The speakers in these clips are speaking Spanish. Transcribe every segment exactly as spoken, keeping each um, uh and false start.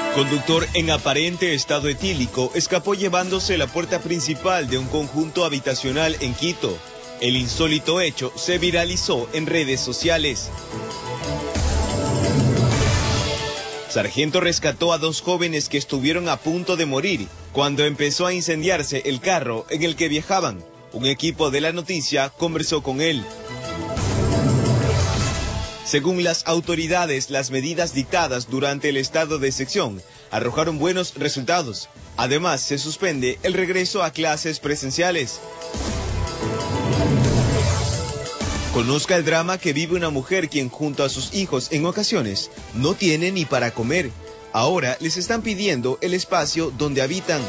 Conductor en aparente estado etílico escapó llevándose la puerta principal de un conjunto habitacional en Quito. El insólito hecho se viralizó en redes sociales. Sargento rescató a dos jóvenes que estuvieron a punto de morir cuando empezó a incendiarse el carro en el que viajaban. Un equipo de La Noticia conversó con él. Según las autoridades, las medidas dictadas durante el estado de excepción arrojaron buenos resultados. Además, se suspende el regreso a clases presenciales. Conozca el drama que vive una mujer quien junto a sus hijos en ocasiones no tiene ni para comer. Ahora les están pidiendo el espacio donde habitan.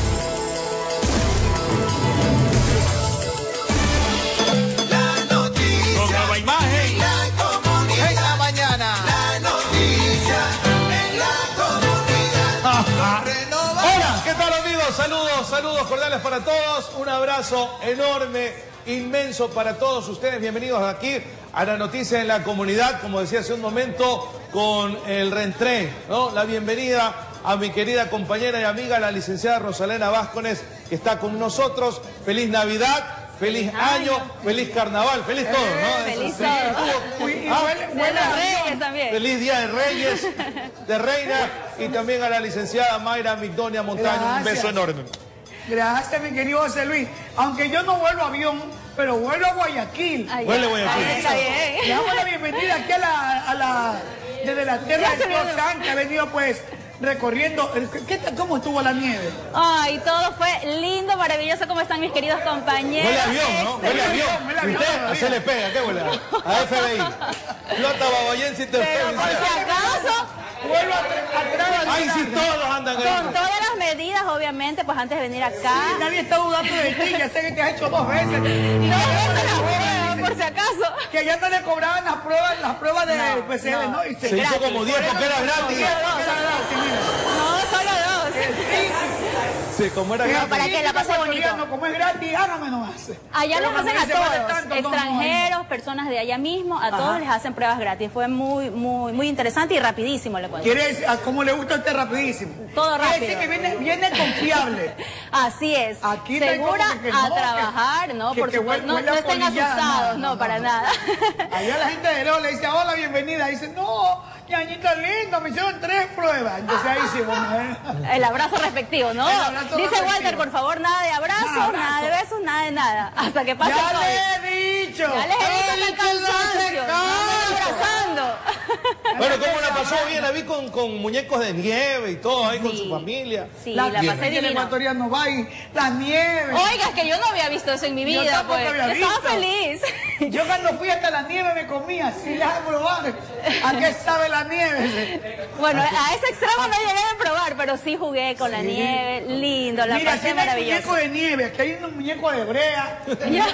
Saludos, saludos cordiales para todos, un abrazo enorme, inmenso para todos ustedes, bienvenidos aquí a La Noticia en la Comunidad, como decía hace un momento, con el reentré, ¿no? La bienvenida a mi querida compañera y amiga, la licenciada Rosalena Vázquez, que está con nosotros. Feliz Navidad, feliz año, feliz carnaval, feliz todo, ¿no? Feliz todo. Y buenos Reyes también. Feliz Día de Reyes, de Reina, y también a la licenciada Mayra Migdonia Montaño. Gracias. Un beso enorme. Gracias, mi querido José Luis. Aunque yo no vuelo avión, pero vuelo a Guayaquil. Ay, Vuelo a Guayaquil. Está bien. Le damos la bienvenida aquí a la, a la desde la tierra de Dios San, que ha venido pues recorriendo. ¿Qué tal, cómo estuvo la nieve? Ay, todo fue lindo, maravilloso. ¿Cómo están mis queridos compañeros? Huele a avión, ¿no? Huele a avión. Huele a avión, ¿Usted? huele a Se le pega, ¿qué huele? A F B I. Flota babayense y te Pero por si acaso, Vuelvo atrás. Ay, sí, todos andan ahí. con todas las medidas, obviamente, pues antes de venir acá. Nadie está dudando de ti, ya sé que te has hecho dos veces. No, eso la prueba, por si acaso. Que ya no le cobraban las pruebas, las pruebas de No, P C R, no. ¿no? Y Se hizo Gratis. como diez porque era gratis. No, solo dos. Sí, como era No, gratis. para que la pase bonito. Como es gratis, hágame nomás. Allá Pero los hacen a cuando dice vale todos, tanto, no, extranjeros, personas de allá mismo, a todos les hacen pruebas gratis. Fue muy, muy, muy interesante y rapidísimo, le cuento. ¿Quiere decir, a cómo le gusta a usted rapidísimo? Todo Quiere rápido. decir que viene, viene confiable. Así es. Aquí está Segura como que a no, trabajar, ¿no? que- Por que supuesto, no, huele no a estén polillada, asustados, no, no, no, para no. nada. Allá la gente de Leo le dice, hola, bienvenida. Dice, no, ñañita linda, me hicieron tres pruebas. Entonces ahí sí, bueno, ¿eh? El abrazo respectivo, ¿no? El abrazo Dice respectivo. Walter, por favor, nada de abrazos, Nada, nada de besos, nada de nada. Hasta que pase el Ya COVID. le he dicho. Ya les he dicho Ya que el le he cansancio. dicho, No me están abrazando. Bueno, ¿cómo la pasó bien? La vi con, con muñecos de nieve y todo ahí con Sí. su familia. Sí, La, la nieve pasé en el divino. ecuatoriano va y la nieve. Oiga, es que yo no había visto eso en mi Yo vida, tampoco pues. había Estaba visto. feliz. Yo cuando fui hasta la nieve me comía sin dejar de probar. ¿A qué sabe la nieve? Bueno, a ese extremo no llegué a probar, pero sí jugué con la Sí. nieve. Lindo, la Mira, pasé aquí no hay maravilloso. muñeco de nieve, aquí hay un muñeco de brea. Ya.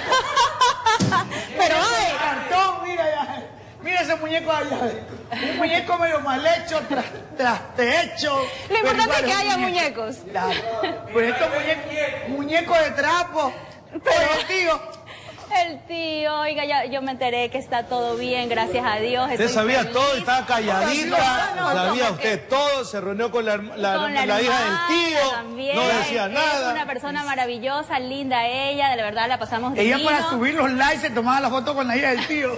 Pero de ay, cartón, mira ya. Mira ese muñeco allá. Un muñeco medio mal hecho, tras, trastehecho. lo importante pero es que igual haya un muñeco. muñecos. Claro. Pues estos muñecos, muñecos de trapo. Oye, tío. El tío, oiga, ya, yo me enteré que está todo bien, gracias a Dios. Usted estoy sabía feliz. todo, estaba calladita, No, no, sabía no, usted todo, se reunió con la, la, Con la, la, hija del hermana tío, también. no decía Es nada. una persona maravillosa, linda ella, de verdad la pasamos Ella divino. para subir los likes se tomaba la foto con la hija del tío.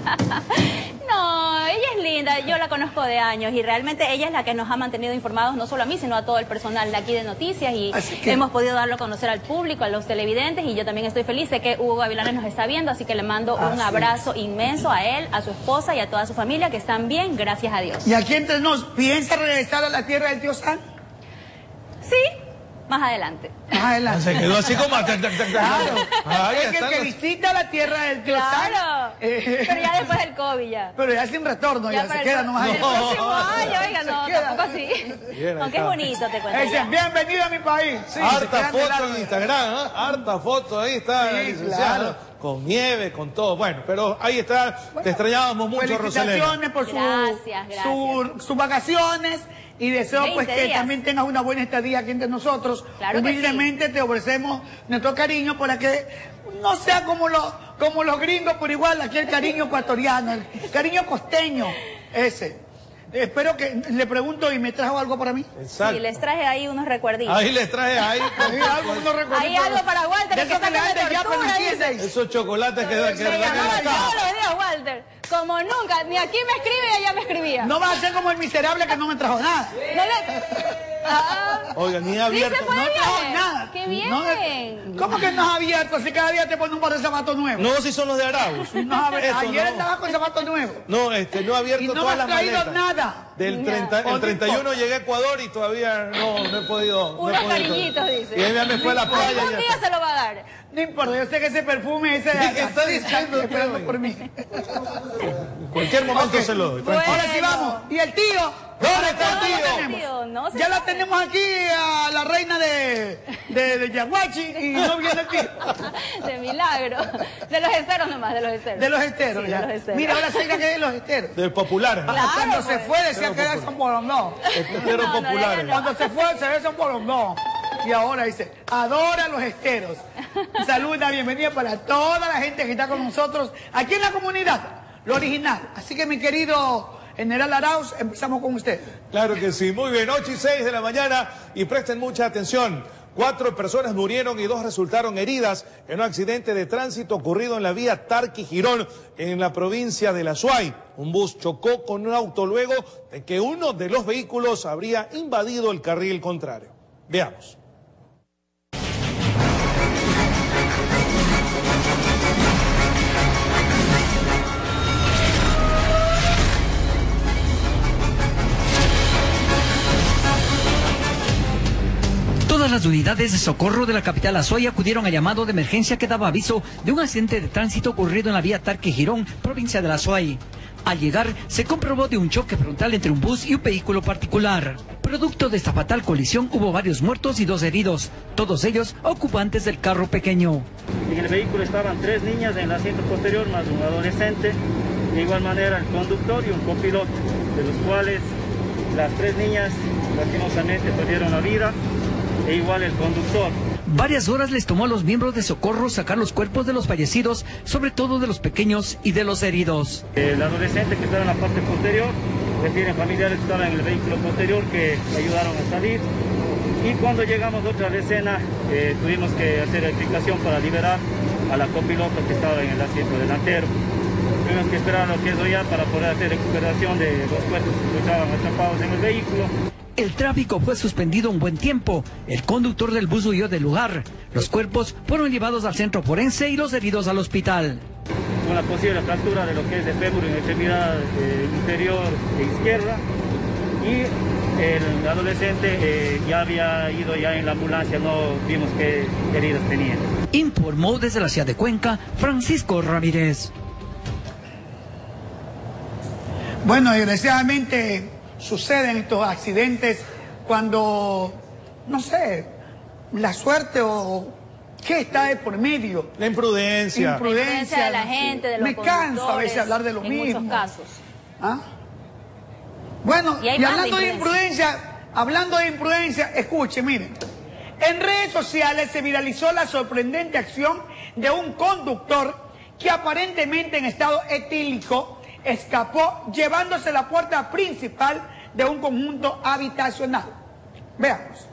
No, ella es linda, yo la conozco de años y realmente ella es la que nos ha mantenido informados, no solo a mí, sino a todo el personal de aquí de Noticias y Así que- hemos podido darlo a conocer al público, a los televidentes y yo también estoy feliz, sé que Hugo Gavilanes nos está viendo, así que le mando un Así abrazo inmenso a él, a su esposa y a toda su familia que están bien, gracias a Dios. Y aquí entre nos, ¿piensa regresar a la tierra del tío San? Sí, más adelante. Más adelante. Se quedó así como... tac, tac, tac, tac. Claro. Ahí Es que el están que los- visita la tierra del tío Claro, San. eh, pero ya después del COVID ya. Pero ya sin retorno, ya, para se el queda pro- nomás el ahí. próximo año, oiga, Se no, queda. tampoco así. Bien, ahí Aunque es está. bonito, te cuento. Ese, ya. bienvenido a mi país. Sí, se Harta quedan de foto largo. en Instagram, ¿eh? Harta foto, ahí está Sí, la licenciada, claro. con nieve, con todo. Bueno, pero ahí está, te extrañábamos mucho, Rosalena. Felicitaciones por su, Gracias, gracias. su- sus vacaciones y deseo pues veinte que días. también tengas una buena estadía aquí entre nosotros. Claro que Humildemente te ofrecemos nuestro cariño para que no sea como los, como los gringos, pero igual aquí el cariño ecuatoriano, el cariño costeño, ese. espero que le pregunto y me trajo algo para mí. Exacto. Sí, les traje ahí unos recuerditos. Ahí les traje ahí. Ahí algo, unos recuerditos. Ahí algo para Walter, de que eso que está le con antes ya tortura, permitiesen. Esos chocolates que da que Me llamaba todos los días Walter, como nunca, ni aquí me escribe y allá me escribía. No vas a ser como el miserable que no me trajo nada. No le... Ah, Oiga, ni sí abierto. se fue No de trajo viaje. nada. ¡Qué bien! No, ¿cómo que no has abierto? Si cada día te pones un par de zapatos nuevos. No, si son los de Arauz. No, a ver, Eso ayer no. estaba con zapatos nuevos. No, este, no he abierto Y no me todas has las traído maletas. nada. Del Ya. treinta, el O no treinta y uno importa. llegué a Ecuador y todavía no, no he podido. no he Unos podido. cariñitos, dice. Y ahí ya me fue a la playa. Algún ya día está. se lo va a dar. No importa, yo sé que ese perfume, ese de ¿Qué acá, está diciendo, está esperando tío? por mí. En cualquier momento Ok. se lo doy. Bueno. tranquilo. Ahora sí vamos. ¿Y el tío? ¿Dónde está el ¿Dónde tío? está el tío? No se Ya la sabe. tenemos aquí a la reina de, de, de Yaguachi y no viene el tío. De milagro. De los esteros nomás, de los esteros. De los esteros, Sí, ya. de los esteros. Mira, ahora sí que es de los esteros. Del popular. Claro, Cuando se pues. fue decía que era San Polondón. Esteros No, no, populares. no, Cuando se fue se ve San Polondón. Y ahora dice, adora los esteros. Salud, una bienvenida para toda la gente que está con nosotros aquí en la comunidad, lo original. Así que mi querido General Arauz, empezamos con usted. Claro que sí. Muy bien, ocho y seis de la mañana y presten mucha atención. Cuatro personas murieron y dos resultaron heridas en un accidente de tránsito ocurrido en la vía Tarqui-Girón en la provincia de La Suay. Un bus chocó con un auto luego de que uno de los vehículos habría invadido el carril contrario. Veamos. Todas las unidades de socorro de la capital Azuay acudieron al llamado de emergencia que daba aviso de un accidente de tránsito ocurrido en la vía Tarqui-Girón, provincia de La Azuay. Al llegar, se comprobó de un choque frontal entre un bus y un vehículo particular. Producto de esta fatal colisión hubo varios muertos y dos heridos, todos ellos ocupantes del carro pequeño. En el vehículo estaban tres niñas en el asiento posterior más un adolescente, de igual manera el conductor y un copiloto, de los cuales las tres niñas lastimosamente perdieron la vida, e igual el conductor. Varias horas les tomó a los miembros de socorro sacar los cuerpos de los fallecidos, sobre todo de los pequeños y de los heridos. El adolescente que estaba en la parte posterior, refieren familiares que estaban en el vehículo posterior que ayudaron a salir. Y cuando llegamos otra vez a la escena, eh, tuvimos que hacer explicación para liberar a la copiloto que estaba en el asiento delantero. Tuvimos que esperar a lo que es ya para poder hacer recuperación de los cuerpos que estaban atrapados en el vehículo. El tráfico fue suspendido un buen tiempo. El conductor del bus huyó del lugar. Los cuerpos fueron llevados al centro forense y los heridos al hospital. Con la posible fractura de lo que es el fémur en la extremidad eh, inferior e izquierda. Y el adolescente eh, ya había ido ya en la ambulancia, no vimos qué heridas tenía. Informó desde la ciudad de Cuenca, Francisco Ramírez. Bueno, desgraciadamente suceden estos accidentes cuando, no sé, la suerte o qué está de por medio. La imprudencia. Imprudencia de la gente, de los Me canso a veces conductores, hablar de lo en mismo. muchos casos. ¿Ah? Bueno, Y hay y, más de hablando de imprudencia, hablando de imprudencia, escuche, miren. En redes sociales se viralizó la sorprendente acción de un conductor que aparentemente en estado etílico escapó llevándose la puerta principal de un conjunto habitacional. Veamos.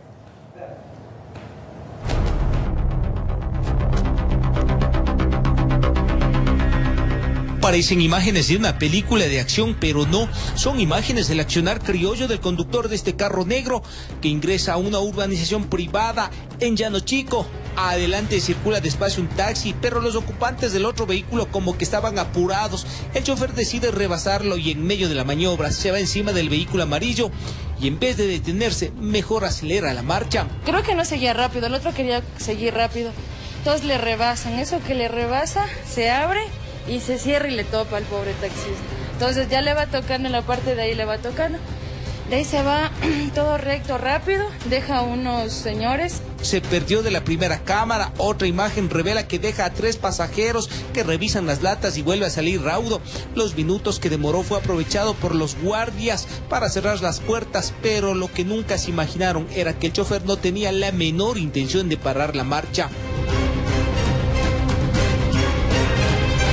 Parecen imágenes de una película de acción, pero no, son imágenes del accionar criollo del conductor de este carro negro que ingresa a una urbanización privada en Llano Chico. Adelante circula despacio un taxi, pero los ocupantes del otro vehículo como que estaban apurados. El chofer decide rebasarlo y en medio de la maniobra se va encima del vehículo amarillo y en vez de detenerse, mejor acelera la marcha. Creo que no seguía rápido, el otro quería seguir rápido. Todos le rebasan, eso que le rebasa, se abre y se cierra y le topa al pobre taxista. Entonces ya le va tocando en la parte de ahí, le va tocando. De ahí se va todo recto, rápido, deja a unos señores. Se perdió de la primera cámara, otra imagen revela que deja a tres pasajeros que revisan las latas y vuelve a salir raudo. Los minutos que demoró fue aprovechado por los guardias para cerrar las puertas, pero lo que nunca se imaginaron era que el chofer no tenía la menor intención de parar la marcha.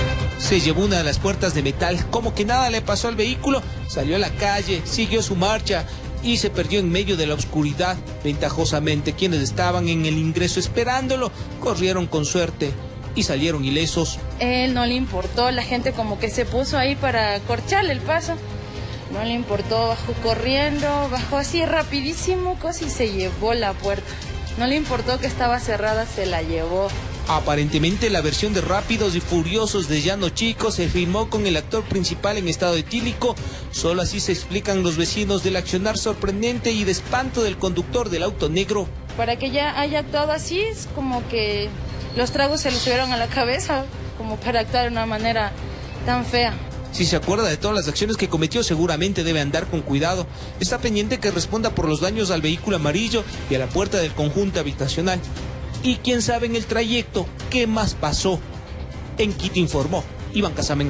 se llevó una de las puertas de metal, como que nada le pasó al vehículo, salió a la calle, siguió su marcha y se perdió en medio de la oscuridad. Ventajosamente, quienes estaban en el ingreso esperándolo, corrieron con suerte y salieron ilesos. Él no le importó, la gente como que se puso ahí para corcharle el paso. No le importó, bajó corriendo, bajó así rapidísimo, casi se llevó la puerta. No le importó que estaba cerrada, se la llevó. Aparentemente la versión de Rápidos y Furiosos de Llano Chico se filmó con el actor principal en estado etílico. Solo así se explican los vecinos del accionar sorprendente y de espanto del conductor del auto negro. Para que ya haya actuado así, es como que los tragos se le subieron a la cabeza, como para actuar de una manera tan fea. Si se acuerda de todas las acciones que cometió, seguramente debe andar con cuidado. Está pendiente que responda por los daños al vehículo amarillo y a la puerta del conjunto habitacional. Y quién sabe en el trayecto qué más pasó. En Quito informó Iván Casamen.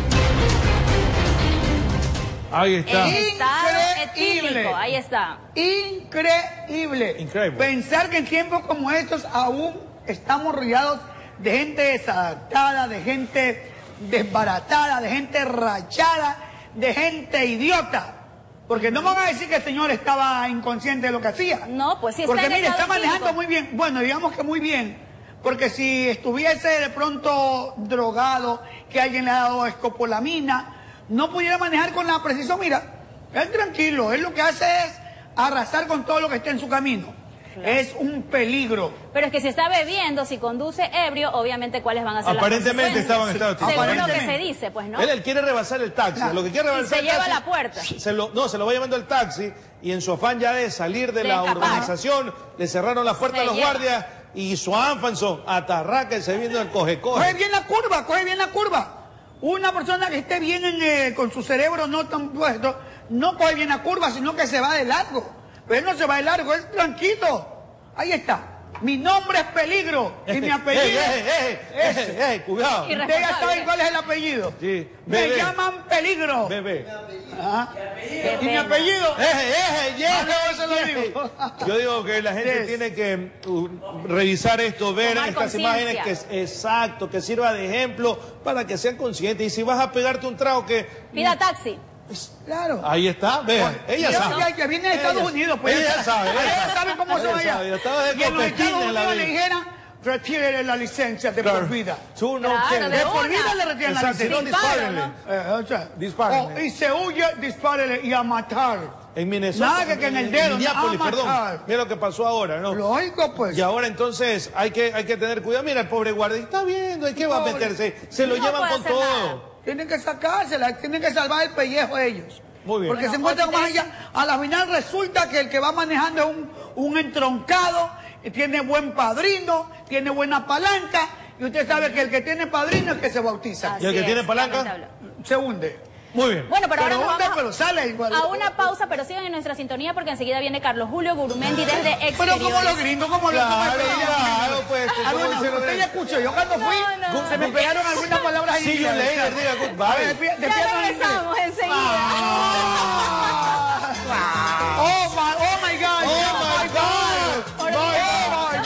Ahí está. Increíble. Ahí está. Increíble. Increíble. Pensar que en tiempos como estos aún estamos rodeados de gente desadaptada, de gente desbaratada, de gente rachada, de gente idiota. Porque no me van a decir que el señor estaba inconsciente de lo que hacía. No, pues sí está. Porque en mire, está estado manejando etílico. muy bien. Bueno, digamos que muy bien. Porque si estuviese de pronto drogado, que alguien le ha dado escopolamina, no pudiera manejar con la precisión. Mira, él tranquilo, él lo que hace es arrasar con todo lo que esté en su camino. Claro. Es un peligro. Pero es que si está bebiendo, si conduce ebrio, obviamente cuáles van a ser Aparentemente las estaba en estado consecuencias. etílico. Según lo que se dice, pues, ¿no? Él, él quiere rebasar el taxi. Claro. Lo que quiere Y rebasar se el lleva taxi, la puerta. Se lo, no, se lo va llevando el taxi y en su afán ya de salir de, De la escapar. urbanización, le cerraron la puerta Se a los lleva. guardias y su ánfanzo atarraca y se viene el coge-coge. Coge bien la curva, coge bien la curva. Una persona que esté bien en, eh, con su cerebro no tan puesto, no coge bien la curva, sino que se va de largo. Pero él no se va de largo, es tranquilo. Ahí está. Mi nombre es Peligro y mi apellido ¡Ey, ey, ey, es... ey, ey, cuidado! Ustedes ya saben cuál es el apellido. Sí. Me Bebé. llaman Peligro. Bebé. Ajá. Qué Y mi pena. apellido... Eje, eje, yeah, Ah, no, eso lo yeah. digo. Yo digo que la gente Yes. tiene que uh, revisar esto, ver Tomar estas conciencia. imágenes que es exacto, que sirva de ejemplo para que sean conscientes. Y si vas a pegarte un trago que... Pida taxi. Claro. Ahí está, vean, ella Ya, sabe. ya, que viene de Estados Ella- Unidos, pues ella sabe, ella Ella sabe. sabe cómo se Ella va allá. sabe, yo estaba de Y en los copetín Estados en la Unidos le vida. dijeran, retire la licencia de por vida. Tú no Claro, quieres. de De por una. vida le retiran la Exacto, si no, licencia. dispárenle. Eh, o sea, Dispárenle. o- y se huye, dispárele y a matar. En Minnesota. Nada que- que en el dedo, Minneapolis, nada, perdón. matar. Mira lo que pasó ahora, ¿no? Lógico, pues. Y ahora entonces hay que, hay que tener cuidado. Mira, el pobre guardia está viendo, ¿y qué va a Pobre. meterse? Se lo No llevan puede con hacer todo. nada. Tienen que sacársela, tienen que salvar el pellejo de ellos. Muy bien. Porque Bueno, se encuentran otra más vez- allá. A la final resulta que el que va manejando es un, un entroncado, eh, tiene buen padrino, tiene buena palanca, y usted sabe que el que tiene padrino es el que se bautiza. Así ¿Y el que es, tiene palanca? lamentable. Se hunde. Muy bien. Bueno, pero, Pero ahora nos hunde, vamos pero sale igual. a una pausa, pero sigan en nuestra sintonía porque enseguida viene Carlos Julio Gurumendi desde Pero Exteriores. como los gringos, como los Claro, como el- claro, pues, como Alguna- dicen los usted ya escuchó, yo cuando fui, No, no. se me pegaron algunas palabras en See you inglés. later, diga A ver, goodbye. despie- Ya despierta en regresamos inglés. enseguida. Oh my, oh my God. Oh my God. Oh my God.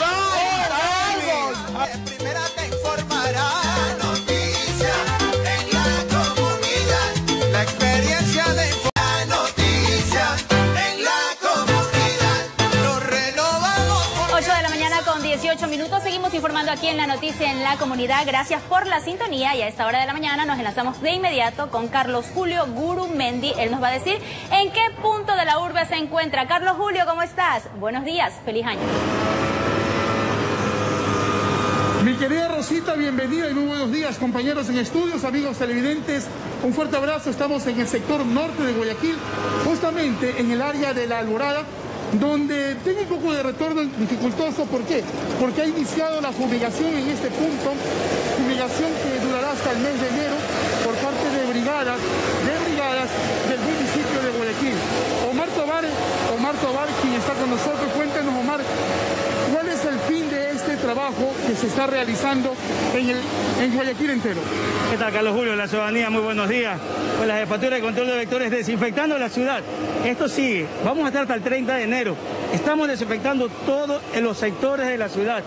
De primera te informará noticias en la comunidad. La experiencia de la noticia en la comunidad. Lo renovamos. ocho de la mañana con dieciocho minutos. Seguimos informando aquí en La Noticia en la Comunidad. Gracias por la sintonía y a esta hora de la mañana nos enlazamos de inmediato con Carlos Julio Gurumendi. Él nos va a decir en qué punto de la urbe se encuentra. Carlos Julio, ¿cómo estás? Buenos días, feliz año. Mi querida Rosita, bienvenida y muy buenos días, compañeros en estudios, amigos televidentes. Un fuerte abrazo. Estamos en el sector norte de Guayaquil, justamente en el área de La Alborada, donde tengo un poco de retorno dificultoso. ¿Por qué? Porque ha iniciado la fumigación en este punto, fumigación que durará hasta el mes de enero por parte de brigadas, de brigadas del municipio de Guayaquil. Omar Tobar, Omar Tobar, quien está con nosotros. Cuéntanos, Omar, ¿cuál es el fin de este trabajo que se está realizando en, el, en Guayaquil entero? ¿Qué tal, Carlos Julio? La ciudadanía, muy buenos días. Pues la Jefatura de Control de Vectores desinfectando la ciudad. Esto sigue. Vamos a estar hasta el treinta de enero. Estamos desinfectando todos los sectores de la ciudad.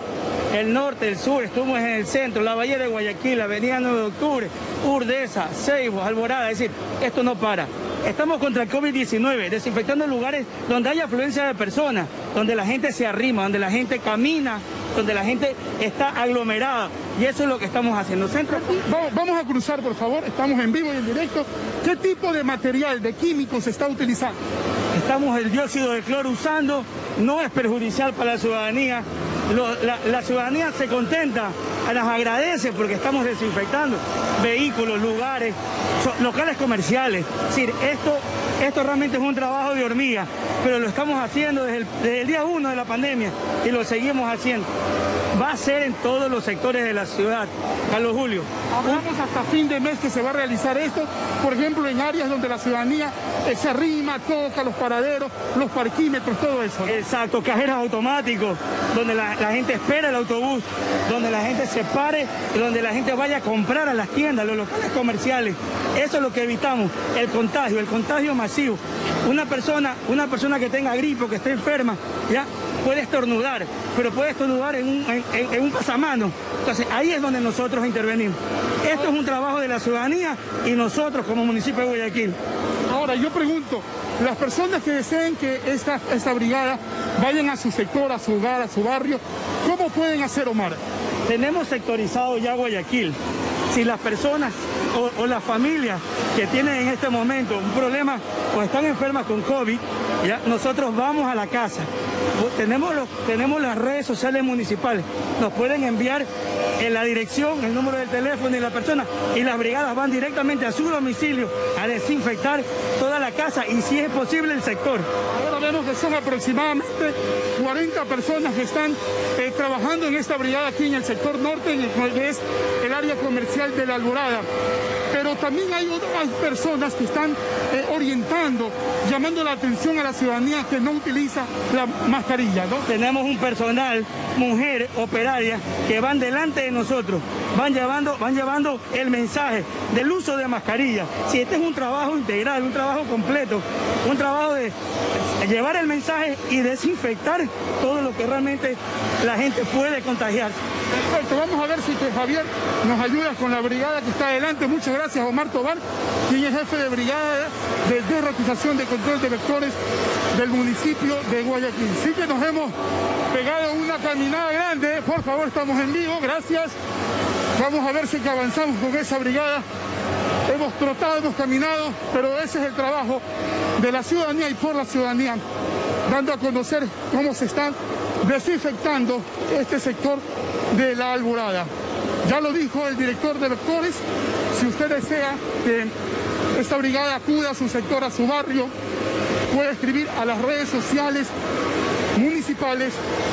el norte, el sur, estuvimos en el centro, la Bahía de Guayaquil, la avenida nueve de octubre, Urdesa, Seibo, Alborada, es decir, esto no para. Estamos contra el COVID diecinueve, desinfectando lugares donde hay afluencia de personas, donde la gente se arrima, donde la gente camina, donde la gente está aglomerada. Y eso es lo que estamos haciendo. Centro... Vamos, vamos a cruzar, por favor. Estamos en vivo y en directo. ¿Qué tipo de material, de químicos se está utilizando? Estamos el dióxido de cloro usando. No es perjudicial para la ciudadanía. Lo, la, la ciudadanía se contenta, nos agradece porque estamos desinfectando vehículos, lugares, so, locales comerciales. Es decir, esto, esto realmente es un trabajo de hormiga, pero lo estamos haciendo desde el, desde el día uno de la pandemia y lo seguimos haciendo. Va a ser en todos los sectores de la ciudad, Carlos Julio. Hablamos hasta fin de mes que se va a realizar esto, por ejemplo, en áreas donde la ciudadanía eh, se arrima, toca los paraderos, los parquímetros, todo eso, ¿no? Exacto, cajeros automáticos, donde la, la gente espera el autobús, donde la gente se pare, donde la gente vaya a comprar a las tiendas, los locales comerciales. Eso es lo que evitamos, el contagio, el contagio masivo. Una persona, una persona que tenga gripe o que esté enferma, ya puede estornudar, pero puede estornudar en un, en, en, en un pasamano. Entonces ahí es donde nosotros intervenimos. Esto es un trabajo de la ciudadanía y nosotros como municipio de Guayaquil. Ahora yo pregunto, las personas que deseen que esta, esta brigada vayan a su sector, a su hogar, a su barrio, ¿cómo pueden hacer, Omar? Tenemos sectorizado ya Guayaquil. Si las personas o, o las familias que tienen en este momento un problema o están enfermas con COVID, ya nosotros vamos a la casa. Tenemos, los, tenemos las redes sociales municipales, nos pueden enviar en la dirección, el número del teléfono y la persona, y las brigadas van directamente a su domicilio a desinfectar toda la casa y si es posible el sector. Ahora vemos que son aproximadamente cuarenta personas que están eh, trabajando en esta brigada aquí en el sector norte, en el que es el área comercial de la Alborada. Pero también hay otras personas que están eh, orientando, llamando la atención a la ciudadanía que no utiliza la mascarilla, ¿no? Tenemos un personal, mujer, operaria, que van delante de nosotros, van llevando, van llevando el mensaje del uso de mascarilla. Si este es un trabajo integral, un trabajo completo, un trabajo de llevar el mensaje y desinfectar todo lo que realmente la gente puede contagiarse. Perfecto, vamos a ver si que Javier nos ayuda con la brigada que está adelante. Muchas gracias, Omar Tobar, quien es jefe de brigada de derratización de control de vectores del municipio de Guayaquil. Sí que nos hemos pegado una caminada grande, por favor, estamos en vivo, gracias. Vamos a ver si que avanzamos con esa brigada. Hemos trotado, hemos caminado, pero ese es el trabajo de la ciudadanía y por la ciudadanía, dando a conocer cómo se están desinfectando este sector de la Alborada. Ya lo dijo el director de vectores, si usted desea que esta brigada acuda a su sector, a su barrio, puede escribir a las redes sociales municipales,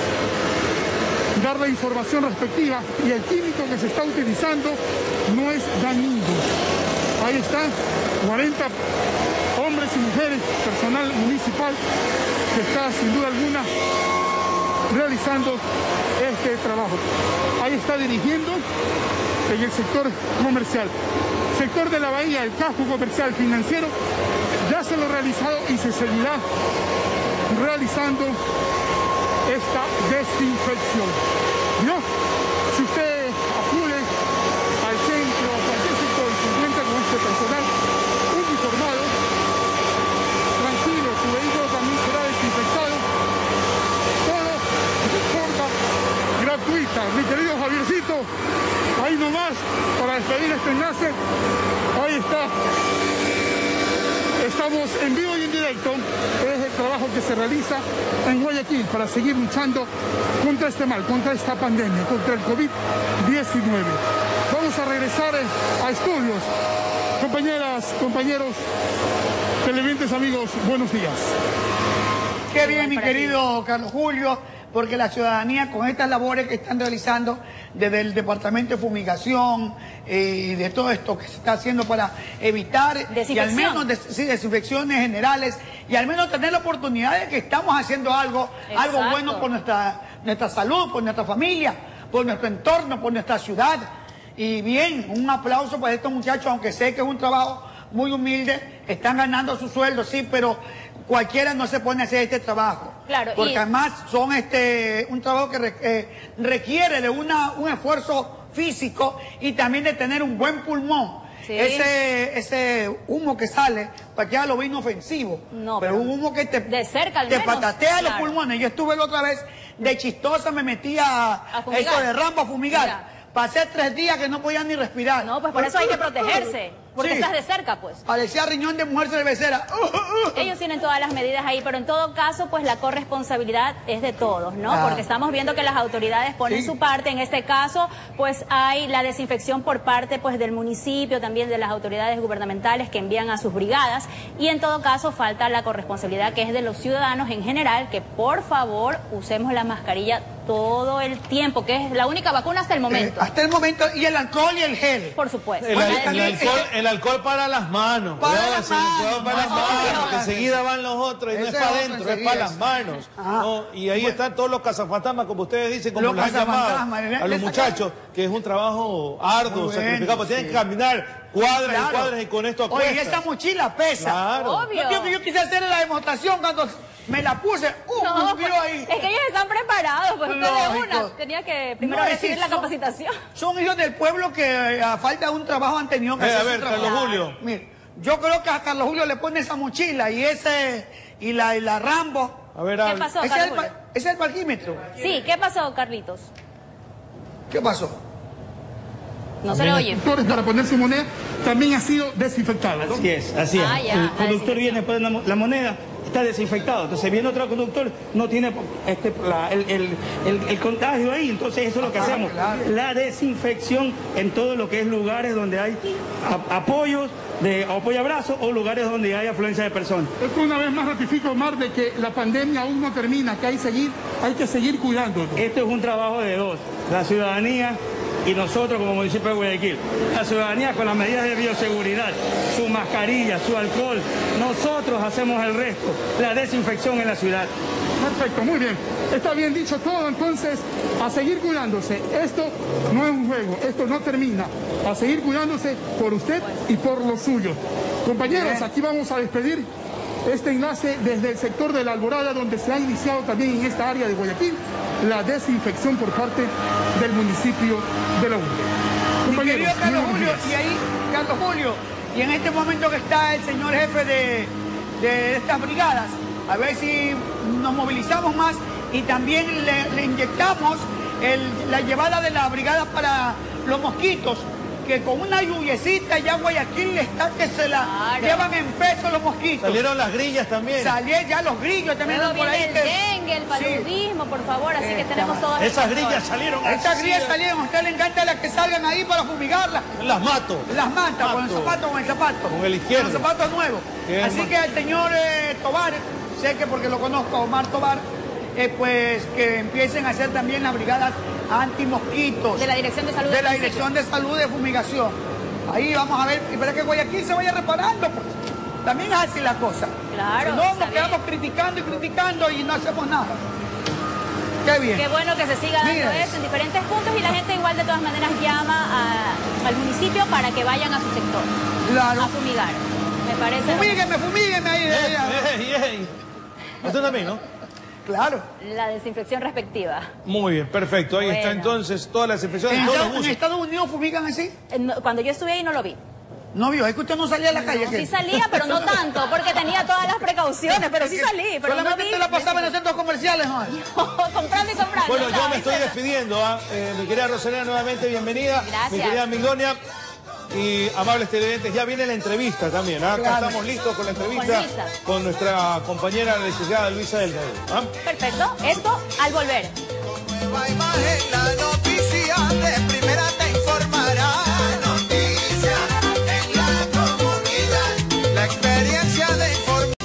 dar la información respectiva y el químico que se está utilizando no es dañino. Ahí están cuarenta hombres y mujeres, personal municipal que está sin duda alguna realizando este trabajo. Ahí está dirigiendo en el sector comercial. Sector de la Bahía, el casco comercial financiero, ya se lo ha realizado y se seguirá realizando esta desinfección. ¿Vio? Si usted acude al centro, a cualquier sector y se encuentra con este personal uniformado, tranquilo, su vehículo también será desinfectado. Todo de forma gratuita. Mi querido Javiercito, ahí nomás, para despedir este enlace, ahí está. Estamos en vivo y en directo, es el trabajo que se realiza en Guayaquil para seguir luchando contra este mal, contra esta pandemia, contra el COVID diecinueve. Vamos a regresar a estudios. Compañeras, compañeros, televidentes, amigos, buenos días. Qué bien, mi querido Carlos Julio, porque la ciudadanía con estas labores que están realizando desde el Departamento de Fumigación y eh, de todo esto que se está haciendo para evitar y al menos des, sí, desinfecciones generales y al menos tener la oportunidad de que estamos haciendo algo, algo bueno por nuestra, nuestra salud, por nuestra familia, por nuestro entorno, por nuestra ciudad. Y bien, un aplauso para estos muchachos, aunque sé que es un trabajo muy humilde, están ganando su sueldo, sí, pero cualquiera no se pone a hacer este trabajo. Claro, porque y... además son este un trabajo que re, eh, requiere de una, un esfuerzo físico y también de tener un buen pulmón. Sí. Ese, ese humo que sale, para que lo ve inofensivo. No, pero, pero un humo que te, de cerca al te menos, patatea claro. los pulmones. Yo estuve la otra vez de chistosa, me metí a, a eso de Rambo a fumigar. Mira. Pasé tres días que no podía ni respirar. No, pues por eso hay que protegerse. Porque sí. Estás de cerca, pues. Parecía riñón de mujer cervecera. Ellos tienen todas las medidas ahí, pero en todo caso, pues la corresponsabilidad es de todos, ¿no? Ah. Porque estamos viendo que las autoridades ponen sí. su parte. En este caso, pues hay la desinfección por parte, pues, del municipio, también de las autoridades gubernamentales que envían a sus brigadas. Y en todo caso, falta la corresponsabilidad que es de los ciudadanos en general, que por favor usemos la mascarilla todo el tiempo, que es la única vacuna hasta el momento. Eh, hasta el momento, y el alcohol y el gel. Por supuesto. El, el, el alcohol, el alcohol para las manos. Para cuidado, las manos. Cuidado para las manos, que enseguida van los otros y no es para adentro, es para las manos. ¿No? Y ahí bueno. están todos los cazafantasmas, como ustedes dicen, como los, los han llamado a los muchachos, que es un trabajo arduo, bueno, sacrificado, porque sí. tienen que caminar cuadras claro. y cuadras y con esto acuestas. Oye, esa mochila pesa. Claro. Obvio. Yo, yo, yo quise hacer la demostración cuando me la puse, uh, no, un pues, ahí. Es que ellos están preparados, pues usted de una tenía que primero no, recibir la son, capacitación. Son hijos del pueblo que a falta de un trabajo han tenido que eh, hacer a ver, su Carlos Julio. Mire, yo creo que a Carlos Julio le pone esa mochila y ese y la, y la Rambo. A ver, ¿qué pasó, ¿Ese Carlos es, el, ¿Ese es el parquímetro? Sí, ¿qué pasó, Carlitos? ¿Qué pasó? No se le oye. Para poner su moneda también ha sido desinfectado, ¿no? Así es, así es. Ah, ya, el conductor viene, pone la, la moneda, está desinfectado. Entonces viene otro conductor, no tiene este, la, el, el, el, el contagio ahí. Entonces eso es lo que hacemos. La desinfección en todo lo que es lugares donde hay a, apoyos, de apoyo abrazo o lugares donde hay afluencia de personas. Esto una vez más ratifico, Omar, de que la pandemia aún no termina, que hay, seguir, hay que seguir cuidándonos. Esto es un trabajo de dos. La ciudadanía y nosotros como municipio de Guayaquil. La ciudadanía con las medidas de bioseguridad, su mascarilla, su alcohol. Nosotros hacemos el resto, la desinfección en la ciudad. Perfecto, muy bien. Está bien dicho todo, entonces, a seguir cuidándose. Esto no es un juego, esto no termina. A seguir cuidándose por usted y por los suyos. Compañeros, aquí vamos a despedir este enlace desde el sector de la Alborada, donde se ha iniciado también en esta área de Guayaquil la desinfección por parte del municipio de la urbe. Compañeros, Carlos Julio, y ahí, Carlos Julio, y en este momento que está el señor jefe de, de estas brigadas, a ver si nos movilizamos más y también le, le inyectamos el, la llevada de la brigada para los mosquitos, que con una lluviecita ya Guayaquil está que se la claro. llevan en peso los mosquitos. Salieron las grillas también. Salieron ya los grillos también. Luego por ahí el que... dengue, el paludismo, sí. por favor, así eh, que tenemos todas esas grillas salieron. Esas grillas salieron, a usted le encanta las que salgan ahí para fumigarlas. Las mato. Las mata, con el zapato, con el zapato. Con el izquierdo. Con el zapato nuevo. Así que el señor eh, Tobar, sé que porque lo conozco, Omar Tobar, eh, pues que empiecen a hacer también las brigadas antimosquitos. De la Dirección de Salud. De la Dirección de Salud de Fumigación. Ahí vamos a ver, y para que Guayaquil se vaya reparando, pues. También es así la cosa. Claro. Si no, nos quedamos criticando y criticando y no hacemos nada. Qué bien. Qué bueno que se siga dando Mira. eso en diferentes puntos y la gente igual de todas maneras llama a, al municipio para que vayan a su sector. Claro. A fumigar. Me parece. Fumígueme, fumígueme ahí. Ey, ey, ey. Usted también, ¿no? Claro. La desinfección respectiva. Muy bien, perfecto. Ahí bueno. está entonces toda la desinfección de todos los usos. ¿En Estados Unidos fumigan así? Cuando yo estuve ahí no lo vi. ¿No vio? Es que usted no salía a la calle. No, sí salía, pero no tanto, porque tenía todas las precauciones, pero sí salí. Pero solamente no vi... te la pasaba en los centros comerciales, ¿no? No, comprando y comprando. Bueno, yo me estoy despidiendo. ¿eh? Eh, mi querida Rosalena, nuevamente bienvenida. Gracias. Mi querida Migonia. Y amables televidentes, ya viene la entrevista también. ¿eh? Acá claro. estamos listos con la entrevista con, con nuestra compañera la licenciada Luisa Delgado. ¿eh? Perfecto. Esto al volver. Nueva imagen, la noticia de primera te informará. Noticia en la comunidad, la experiencia de informar.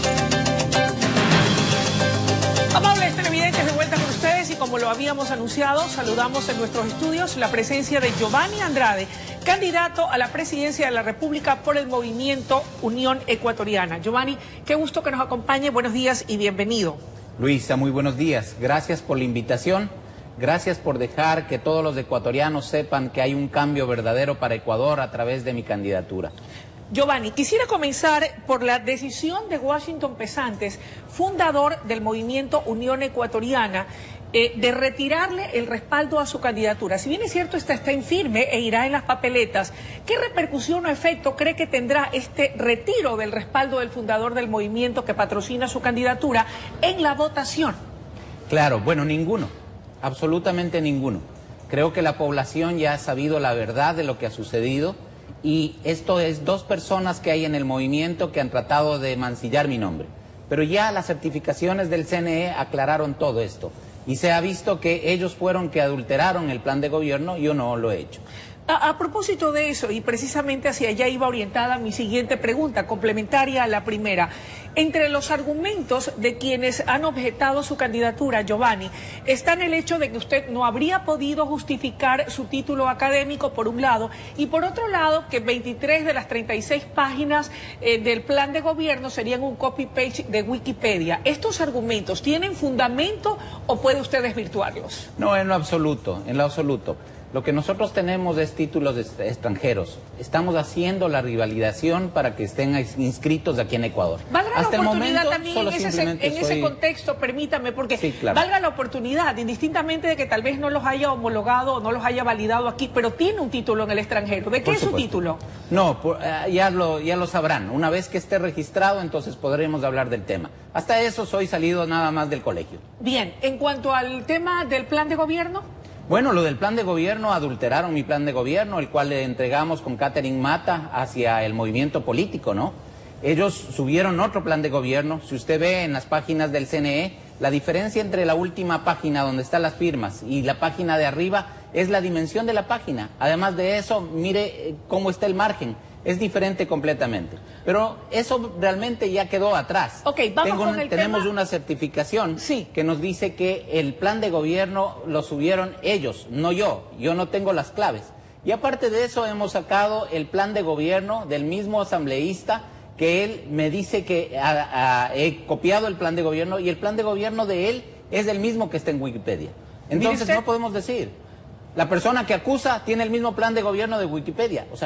Amables televidentes, de vuelta con ustedes y como lo habíamos anunciado, saludamos en nuestros estudios la presencia de Giovanni Andrade, candidato a la presidencia de la República por el movimiento Unión Ecuatoriana. Giovanni, qué gusto que nos acompañe, buenos días y bienvenido. Luisa, muy buenos días, gracias por la invitación, gracias por dejar que todos los ecuatorianos sepan que hay un cambio verdadero para Ecuador a través de mi candidatura. Giovanni, quisiera comenzar por la decisión de Washington Pesantes, fundador del movimiento Unión Ecuatoriana, eh, de retirarle el respaldo a su candidatura. Si bien es cierto, esta está en firme e irá en las papeletas, ¿qué repercusión o efecto cree que tendrá este retiro del respaldo del fundador del movimiento que patrocina su candidatura en la votación? Claro, bueno, ninguno, absolutamente ninguno. Creo que la población ya ha sabido la verdad de lo que ha sucedido. Y esto es dos personas que hay en el movimiento que han tratado de mancillar mi nombre. Pero ya las certificaciones del C N E aclararon todo esto. Y se ha visto que ellos fueron que adulteraron el plan de gobierno, yo no lo he hecho. A, a propósito de eso, y precisamente hacia allá iba orientada mi siguiente pregunta, complementaria a la primera. Entre los argumentos de quienes han objetado su candidatura, Giovanni, está en el hecho de que usted no habría podido justificar su título académico, por un lado, y por otro lado, que veintitrés de las treinta y seis páginas eh, del plan de gobierno serían un copy-paste de Wikipedia. ¿Estos argumentos tienen fundamento o puede usted desvirtuarlos? No, en lo absoluto, en lo absoluto. Lo que nosotros tenemos es títulos extranjeros. Estamos haciendo la revalidación para que estén inscritos aquí en Ecuador. Valga Hasta la el oportunidad momento, también solo en, ese, simplemente en soy... ese contexto, permítame, porque sí, claro. valga la oportunidad, indistintamente de que tal vez no los haya homologado o no los haya validado aquí, pero tiene un título en el extranjero. ¿De qué Por es su supuesto. título? No, por, uh, ya, lo, ya lo sabrán. Una vez que esté registrado, entonces podremos hablar del tema. Hasta eso soy salido nada más del colegio. Bien, en cuanto al tema del plan de gobierno... Bueno, lo del plan de gobierno, adulteraron mi plan de gobierno, el cual le entregamos con Catherine Mata hacia el movimiento político, ¿no? Ellos subieron otro plan de gobierno. Si usted ve en las páginas del C N E, la diferencia entre la última página donde están las firmas y la página de arriba es la dimensión de la página. Además de eso, mire cómo está el margen. Es diferente completamente. Pero eso realmente ya quedó atrás. Ok, vamos Tengo, con el Tenemos tema... una certificación sí. que nos dice que el plan de gobierno lo subieron ellos, no yo. Yo no tengo las claves. Y aparte de eso hemos sacado el plan de gobierno del mismo asambleísta que él me dice que a, a, he copiado el plan de gobierno y el plan de gobierno de él es el mismo que está en Wikipedia. Entonces no podemos decir. La persona que acusa tiene el mismo plan de gobierno de Wikipedia. O sea...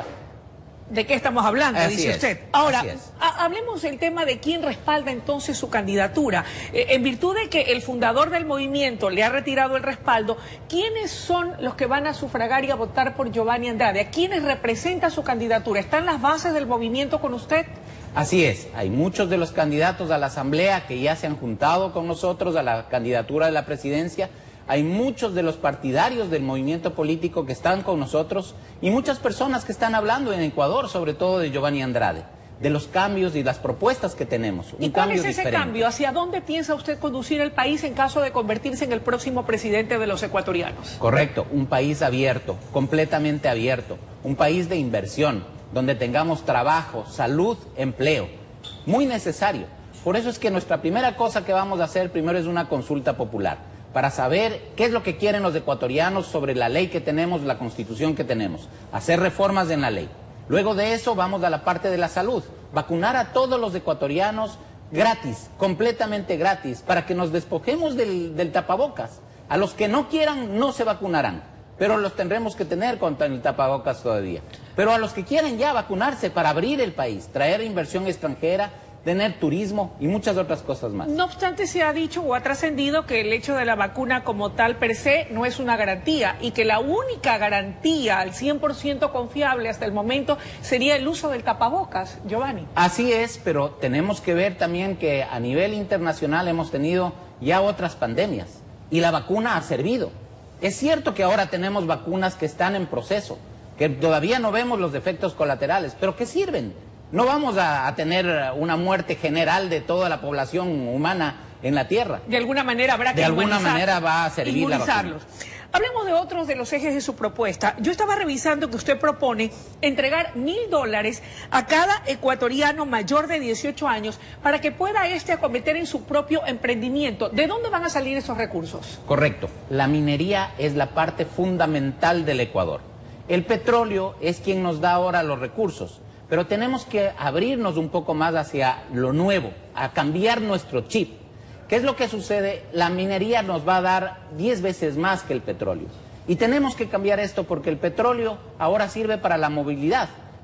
¿De qué estamos hablando? Así dice es, usted. Ahora, así es. ha hablemos del tema de quién respalda entonces su candidatura. Eh, en virtud de que el fundador del movimiento le ha retirado el respaldo, ¿quiénes son los que van a sufragar y a votar por Giovanni Andrade? ¿A quiénes representa su candidatura? ¿Están las bases del movimiento con usted? Así es, hay muchos de los candidatos a la asamblea que ya se han juntado con nosotros a la candidatura de la presidencia. Hay muchos de los partidarios del movimiento político que están con nosotros y muchas personas que están hablando en Ecuador, sobre todo de Giovanni Andrade, de los cambios y las propuestas que tenemos. ¿Y cuál es ese cambio? ¿Hacia dónde piensa usted conducir el país en caso de convertirse en el próximo presidente de los ecuatorianos? Correcto, un país abierto, completamente abierto, un país de inversión, donde tengamos trabajo, salud, empleo, muy necesario. Por eso es que nuestra primera cosa que vamos a hacer primero es una consulta popular, para saber qué es lo que quieren los ecuatorianos sobre la ley que tenemos, la constitución que tenemos, hacer reformas en la ley. Luego de eso vamos a la parte de la salud, vacunar a todos los ecuatorianos gratis, completamente gratis, para que nos despojemos del, del tapabocas. A los que no quieran no se vacunarán, pero los tendremos que tener con el tapabocas todavía. Pero a los que quieran ya vacunarse para abrir el país, traer inversión extranjera, tener turismo y muchas otras cosas más. No obstante, se ha dicho o ha trascendido que el hecho de la vacuna como tal per se no es una garantía y que la única garantía al cien por ciento confiable hasta el momento sería el uso del tapabocas, Giovanni. Así es, pero tenemos que ver también que a nivel internacional hemos tenido ya otras pandemias y la vacuna ha servido. Es cierto que ahora tenemos vacunas que están en proceso, que todavía no vemos los efectos colaterales, pero que sirven. No vamos a, a tener una muerte general de toda la población humana en la Tierra. De alguna manera habrá que De alguna manera va a servir la vacuna. Hablemos de otros de los ejes de su propuesta. Yo estaba revisando que usted propone entregar mil dólares a cada ecuatoriano mayor de dieciocho años para que pueda este acometer en su propio emprendimiento. ¿De dónde van a salir esos recursos? Correcto. La minería es la parte fundamental del Ecuador. El petróleo es quien nos da ahora los recursos. Pero tenemos que abrirnos un poco más hacia lo nuevo, a cambiar nuestro chip. ¿Qué es lo que sucede? La minería nos va a dar diez veces más que el petróleo. Y tenemos que cambiar esto porque el petróleo ahora sirve para la movilidad.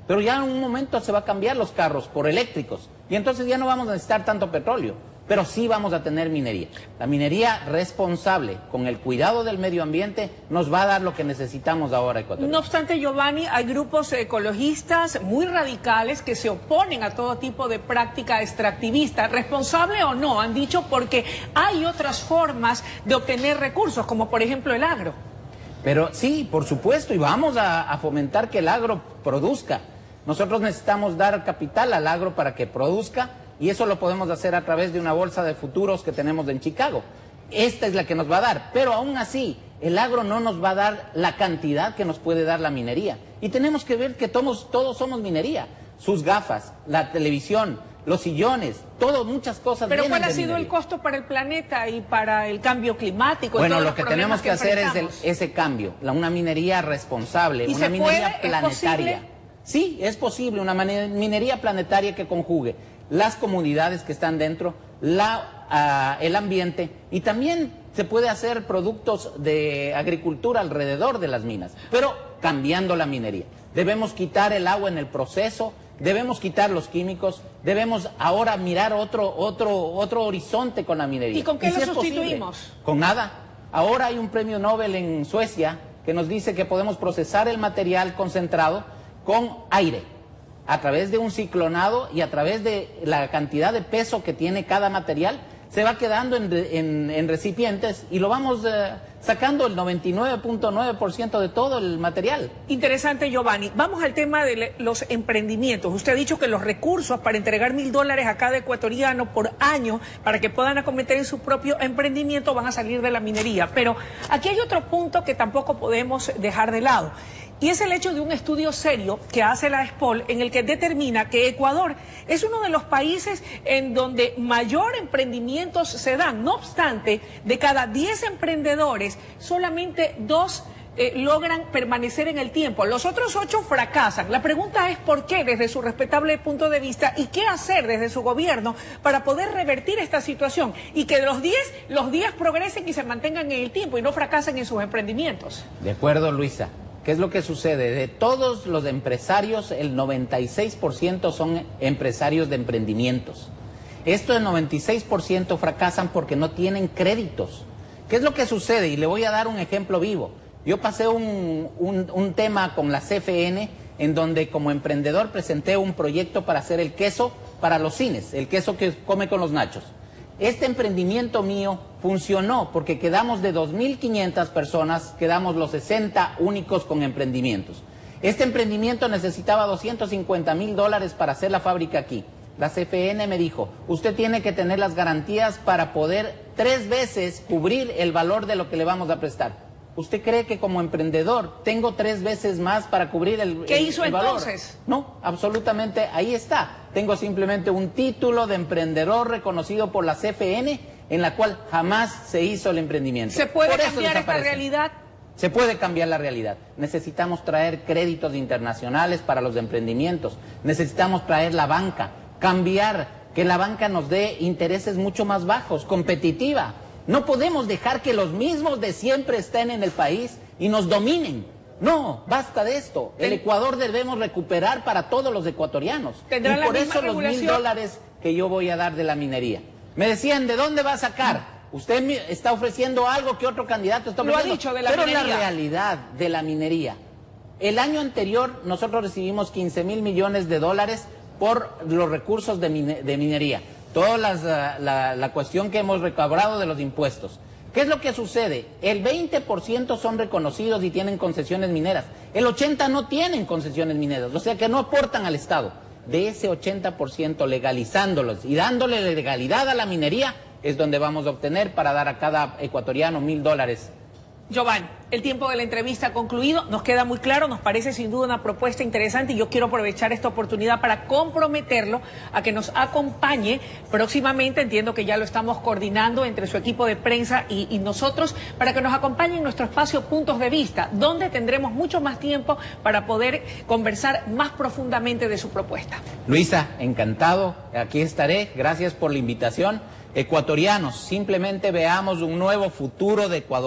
pero ya en un momento se va a cambiar los carros por eléctricos y entonces ya no vamos a necesitar tanto petróleo, pero sí vamos a tener minería. La minería responsable, con el cuidado del medio ambiente, nos va a dar lo que necesitamos ahora, Ecuador. No obstante, Giovanni, hay grupos ecologistas muy radicales que se oponen a todo tipo de práctica extractivista, responsable o no, han dicho, porque hay otras formas de obtener recursos, como por ejemplo el agro. Pero sí, por supuesto, y vamos a, a fomentar que el agro produzca. Nosotros necesitamos dar capital al agro para que produzca, y eso lo podemos hacer a través de una bolsa de futuros que tenemos en Chicago. Esta es la que nos va a dar, pero aún así, el agro no nos va a dar la cantidad que nos puede dar la minería. Y tenemos que ver que todos, todos somos minería. Sus gafas, la televisión, los sillones, todo, muchas cosas. Pero vienen ¿cuál ha de sido minería. el costo para el planeta y para el cambio climático? Bueno, todos lo los que problemas tenemos que, hacer es el- enfrentamos? ese cambio, la, una minería responsable, ¿Y una se minería puede? ¿Es planetaria. posible? Sí, es posible, una mane- minería planetaria que conjugue las comunidades que están dentro, la, ah, el ambiente, y también se puede hacer productos de agricultura alrededor de las minas, pero cambiando la minería. Debemos quitar el agua en el proceso, debemos quitar los químicos, debemos ahora mirar otro, otro, otro horizonte con la minería. ¿Y con qué si lo es posible, sustituimos? con nada. Ahora hay un premio Nobel en Suecia que nos dice que podemos procesar el material concentrado con aire, a través de un ciclonado y a través de la cantidad de peso que tiene cada material, se va quedando en, en, en recipientes y lo vamos eh, sacando el noventa y nueve punto nueve por ciento de todo el material. Interesante, Giovanni. Vamos al tema de le- los emprendimientos. Usted ha dicho que los recursos para entregar mil dólares a cada ecuatoriano por año para que puedan acometer en su propio emprendimiento van a salir de la minería. Pero aquí hay otro punto que tampoco podemos dejar de lado. Y es el hecho de un estudio serio que hace la ESPOL en el que determina que Ecuador es uno de los países en donde mayor emprendimientos se dan. No obstante, de cada diez emprendedores, solamente dos eh, logran permanecer en el tiempo. Los otros ocho fracasan. La pregunta es por qué desde su respetable punto de vista y qué hacer desde su gobierno para poder revertir esta situación y que de los diez, los diez progresen y se mantengan en el tiempo y no fracasen en sus emprendimientos. De acuerdo, Luisa. ¿Qué es lo que sucede? De todos los empresarios, el noventa y seis por ciento son empresarios de emprendimientos. Estos del noventa y seis por ciento fracasan porque no tienen créditos. ¿Qué es lo que sucede? Y le voy a dar un ejemplo vivo. Yo pasé un, un, un tema con la C F N en donde como emprendedor presenté un proyecto para hacer el queso para los cines, el queso que come con los nachos. Este emprendimiento mío funcionó porque quedamos de dos mil quinientas personas, quedamos los sesenta únicos con emprendimientos. Este emprendimiento necesitaba doscientos cincuenta mil dólares para hacer la fábrica aquí. La C F N me dijo, usted tiene que tener las garantías para poder tres veces cubrir el valor de lo que le vamos a prestar. ¿Usted cree que como emprendedor tengo tres veces más para cubrir el, ¿Qué el, hizo el valor? entonces? No, absolutamente, ahí está. Tengo simplemente un título de emprendedor reconocido por la C F N en la cual jamás se hizo el emprendimiento. ¿Se puede Por eso cambiar esta desaparece. realidad? Se puede cambiar la realidad. Necesitamos traer créditos internacionales para los emprendimientos. Necesitamos traer la banca, cambiar, que la banca nos dé intereses mucho más bajos, competitiva. No podemos dejar que los mismos de siempre estén en el país y nos dominen. No, basta de esto. El Ecuador debemos recuperar para todos los ecuatorianos. Y ¿Tendrán la por misma eso los mil regulación? dólares que yo voy a dar de la minería. Me decían, ¿de dónde va a sacar? Usted me está ofreciendo algo que otro candidato está Lo ha ofreciendo. dicho, de la Pero minería. la realidad de la minería. El año anterior nosotros recibimos quince mil millones de dólares por los recursos de, mine- de minería. Toda las, uh, la, la cuestión que hemos recaudado de los impuestos. ¿Qué es lo que sucede? El veinte por ciento son reconocidos y tienen concesiones mineras. El ochenta por ciento no tienen concesiones mineras, o sea que no aportan al Estado. De ese ochenta por ciento legalizándolos y dándole legalidad a la minería es donde vamos a obtener para dar a cada ecuatoriano mil dólares. Giovanni, el tiempo de la entrevista ha concluido, nos queda muy claro, nos parece sin duda una propuesta interesante y yo quiero aprovechar esta oportunidad para comprometerlo a que nos acompañe próximamente, entiendo que ya lo estamos coordinando entre su equipo de prensa y, y nosotros, para que nos acompañe en nuestro espacio Puntos de Vista, donde tendremos mucho más tiempo para poder conversar más profundamente de su propuesta. Luisa, encantado, aquí estaré, gracias por la invitación. Ecuatorianos, simplemente veamos un nuevo futuro de Ecuador.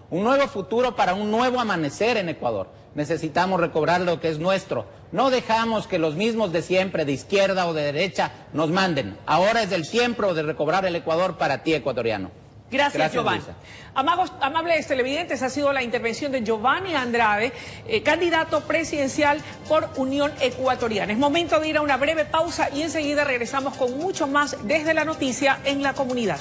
un nuevo futuro para un nuevo amanecer en Ecuador. Necesitamos recobrar lo que es nuestro. No dejamos que los mismos de siempre, de izquierda o de derecha, nos manden. Ahora es el tiempo de recobrar el Ecuador para ti, ecuatoriano. Gracias, Gracias Giovanni. Luisa. Amagos, amables televidentes, ha sido la intervención de Giovanni Andrade, eh, candidato presidencial por Unión Ecuatoriana. Es momento de ir a una breve pausa y enseguida regresamos con mucho más desde la noticia en la comunidad.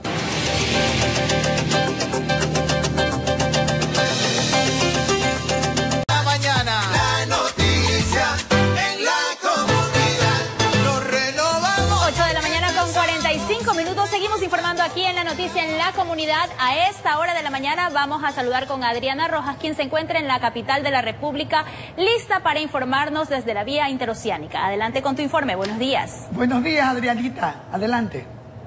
La mañana, la noticia en la comunidad. Nos renovamos. ocho de la mañana con cuarenta y cinco minutos. Seguimos informando aquí en la noticia en la comunidad. A esta hora de la mañana vamos a saludar con Adriana Rojas, quien se encuentra en la capital de la República, lista para informarnos desde la vía interoceánica. Adelante con tu informe. Buenos días. Buenos días, Adrianita. Adelante.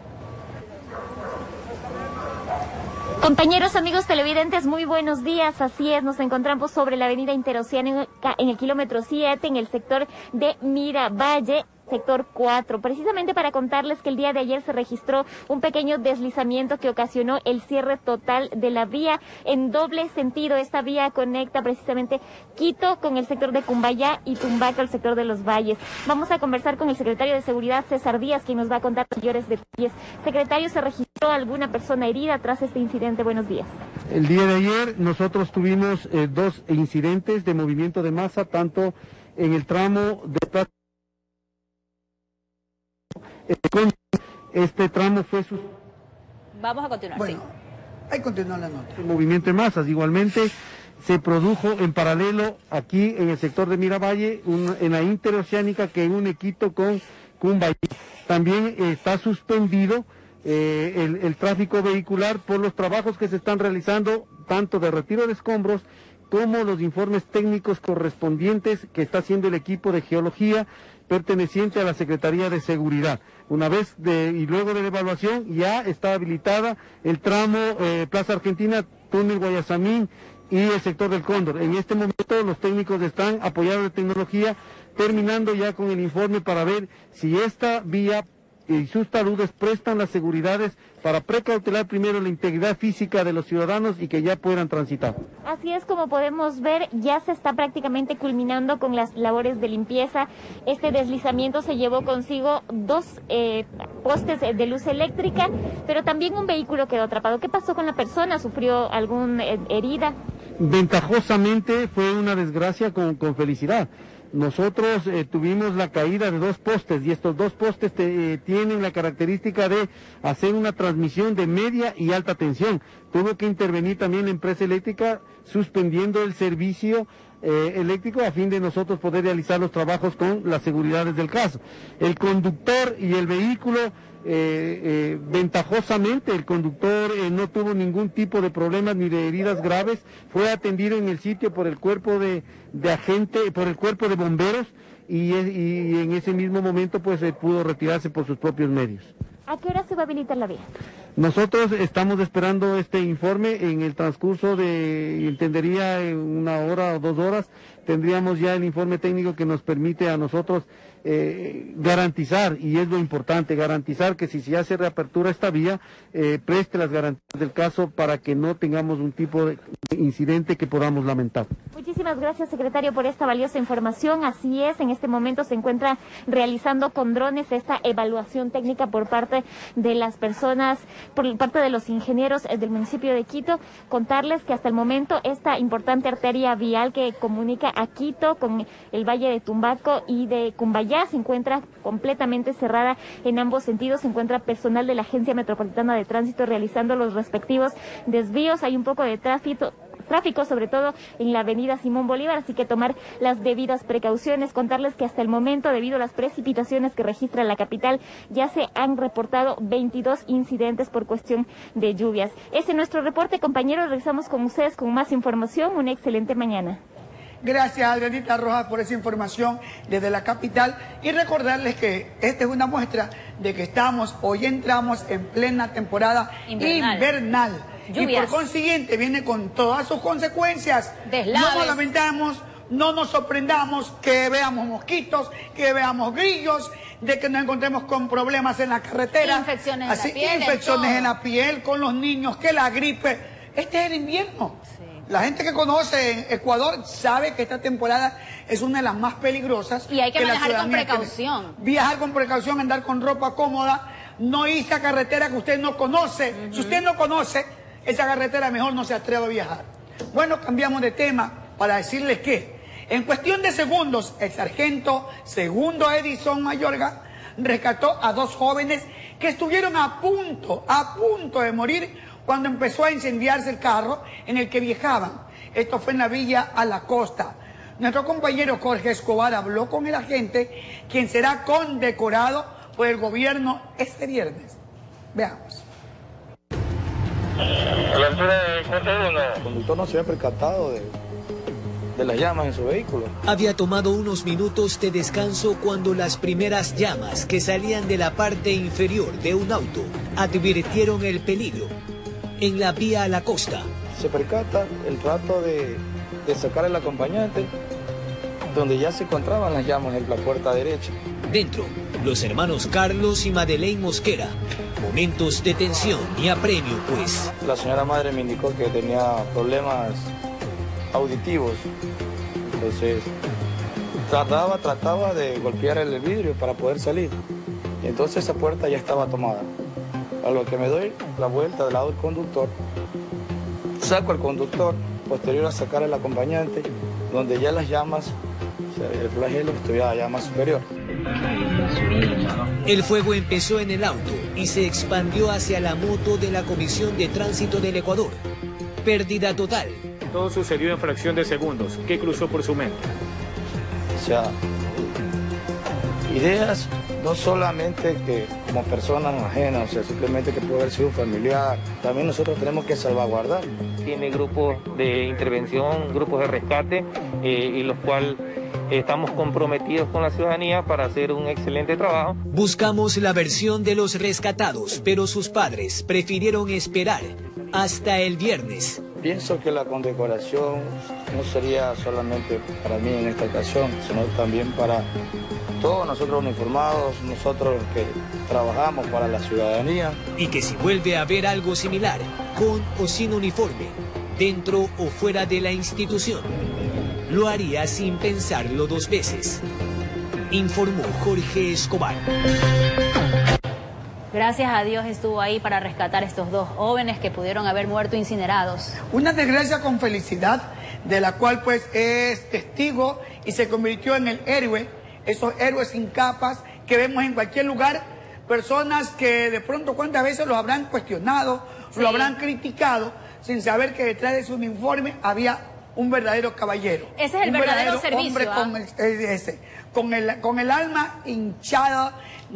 Compañeros, amigos televidentes, muy buenos días. Así es, nos encontramos sobre la avenida Interoceánica en el kilómetro siete, en el sector de Miravalle, sector cuatro, precisamente para contarles que el día de ayer se registró un pequeño deslizamiento que ocasionó el cierre total de la vía en doble sentido. Esta vía conecta precisamente Quito con el sector de Cumbayá y Tumbaco, el sector de los Valles. Vamos a conversar con el secretario de Seguridad, César Díaz, quien nos va a contar mayores detalles. Secretario, ¿se registró alguna persona herida tras este incidente? Buenos días. El día de ayer nosotros tuvimos eh, dos incidentes de movimiento de masa, tanto en el tramo de Plaza. Este tramo fue su... Vamos a continuar. Bueno, sí. Ahí continúa la nota. El movimiento de masas igualmente se produjo en paralelo aquí en el sector de Miravalle, un, en la interoceánica que une Quito con Cumbayá. También eh, está suspendido eh, el, el tráfico vehicular por los trabajos que se están realizando, tanto de retiro de escombros como los informes técnicos correspondientes que está haciendo el equipo de geología perteneciente a la Secretaría de Seguridad. Una vez de, y luego de la evaluación ya está habilitada el tramo eh, Plaza Argentina, túnel Guayasamín y el sector del Cóndor. En este momento los técnicos están apoyados de tecnología, terminando ya con el informe para ver si esta vía y sus taludes prestan las seguridades para precautelar primero la integridad física de los ciudadanos y que ya puedan transitar. Así es, como podemos ver, ya se está prácticamente culminando con las labores de limpieza. Este deslizamiento se llevó consigo dos eh, postes de luz eléctrica, pero también un vehículo quedó atrapado. ¿Qué pasó con la persona? ¿Sufrió alguna eh, herida? Ventajosamente fue una desgracia con, con felicidad. Nosotros eh, tuvimos la caída de dos postes y estos dos postes te, eh, tienen la característica de hacer una transmisión de media y alta tensión. Tuvo que intervenir también la empresa eléctrica suspendiendo el servicio eh, eléctrico a fin de nosotros poder realizar los trabajos con las seguridades del caso. El conductor y el vehículo, eh, eh, ventajosamente el conductor eh, no tuvo ningún tipo de problemas ni de heridas graves, fue atendido en el sitio por el cuerpo de, de agente, por el cuerpo de bomberos y, y en ese mismo momento pues eh, pudo retirarse por sus propios medios. ¿A qué hora se va a habilitar la vía? Nosotros estamos esperando este informe en el transcurso de, entendería, en una hora o dos horas, tendríamos ya el informe técnico que nos permite a nosotros eh, garantizar, y es lo importante, garantizar que si se hace reapertura esta vía, eh, preste las garantías del caso para que no tengamos un tipo de incidente que podamos lamentar. Muchísimas gracias, secretario, por esta valiosa información. Así es, en este momento se encuentra realizando con drones esta evaluación técnica por parte de las personas, por parte de los ingenieros del municipio de Quito. Contarles que hasta el momento esta importante arteria vial que comunica a Quito con el Valle de Tumbaco y de Cumbayá se encuentra completamente cerrada en ambos sentidos. Se encuentra personal de la Agencia Metropolitana de Tránsito realizando los respectivos desvíos. Hay un poco de tráfico tráfico, sobre todo en la avenida Simón Bolívar, así que tomar las debidas precauciones. Contarles que hasta el momento, debido a las precipitaciones que registra la capital, ya se han reportado veintidós incidentes por cuestión de lluvias. Ese es nuestro reporte, compañeros. Regresamos con ustedes con más información. Una excelente mañana. Gracias, Adrianita Rojas, por esa información desde la capital, y recordarles que esta es una muestra de que estamos, hoy entramos en plena temporada invernal, invernal. Y por consiguiente viene con todas sus consecuencias. Deslaves. No nos lamentamos, no nos sorprendamos que veamos mosquitos, que veamos grillos, de que nos encontremos con problemas en la carretera. Infecciones así, en la piel. Infecciones en la piel con los niños, que la gripe. Este es el invierno. Sí. La gente que conoce en Ecuador sabe que esta temporada es una de las más peligrosas. Y hay que, que manejar con precaución. Tiene. Viajar con precaución, andar con ropa cómoda, no irse a carretera que usted no conoce. Uh-huh. Si usted no conoce esa carretera, mejor no se atreva a viajar. Bueno, cambiamos de tema para decirles que en cuestión de segundos, el sargento segundo Edison Mayorga rescató a dos jóvenes que estuvieron a punto, a punto de morir cuando empezó a incendiarse el carro en el que viajaban. Esto fue en la Villa a la Costa. Nuestro compañero Jorge Escobar habló con el agente, quien será condecorado por el gobierno este viernes. Veamos. A la altura del cuarto uno, el conductor no se había percatado de, de las llamas en su vehículo. Había tomado unos minutos de descanso cuando las primeras llamas que salían de la parte inferior de un auto advirtieron el peligro. En la Vía a la Costa. Se percata el trato de, de sacar al acompañante, donde ya se encontraban las llamas en la puerta derecha. Dentro, los hermanos Carlos y Madeleine Mosquera. Momentos de tensión y apremio, pues. La señora madre me indicó que tenía problemas auditivos. Entonces, trataba, trataba de golpear el vidrio para poder salir. Y entonces esa puerta ya estaba tomada. A lo que me doy la vuelta del lado del conductor, saco al conductor, posterior a sacar al acompañante, donde ya las llamas, o sea, el flagelo estuviera a llama superior. El fuego empezó en el auto y se expandió hacia la moto de la Comisión de Tránsito del Ecuador. Pérdida total. Todo sucedió en fracción de segundos. ¿Qué cruzó por su mente? O sea, ideas no solamente que como personas ajenas, o sea, simplemente que puede haber sido un familiar, también nosotros tenemos que salvaguardar. Tiene grupos de intervención, grupos de rescate, eh, y los cuales estamos comprometidos con la ciudadanía para hacer un excelente trabajo. Buscamos la versión de los rescatados, pero sus padres prefirieron esperar hasta el viernes. Pienso que la condecoración no sería solamente para mí en esta ocasión, sino también para todos nosotros uniformados, nosotros que trabajamos para la ciudadanía. Y que si vuelve a haber algo similar, con o sin uniforme, dentro o fuera de la institución, lo haría sin pensarlo dos veces. Informó Jorge Escobar. Gracias a Dios estuvo ahí para rescatar a estos dos jóvenes que pudieron haber muerto incinerados. Una desgracia con felicidad, de la cual pues es testigo y se convirtió en el héroe, esos héroes sin capas que vemos en cualquier lugar, personas que de pronto cuántas veces los habrán cuestionado, sí, lo habrán criticado, sin saber que detrás de su uniforme había un verdadero caballero. Ese es el un verdadero, verdadero servicio. Hombre ¿ah? con, el, ese, con, el, con el alma hinchada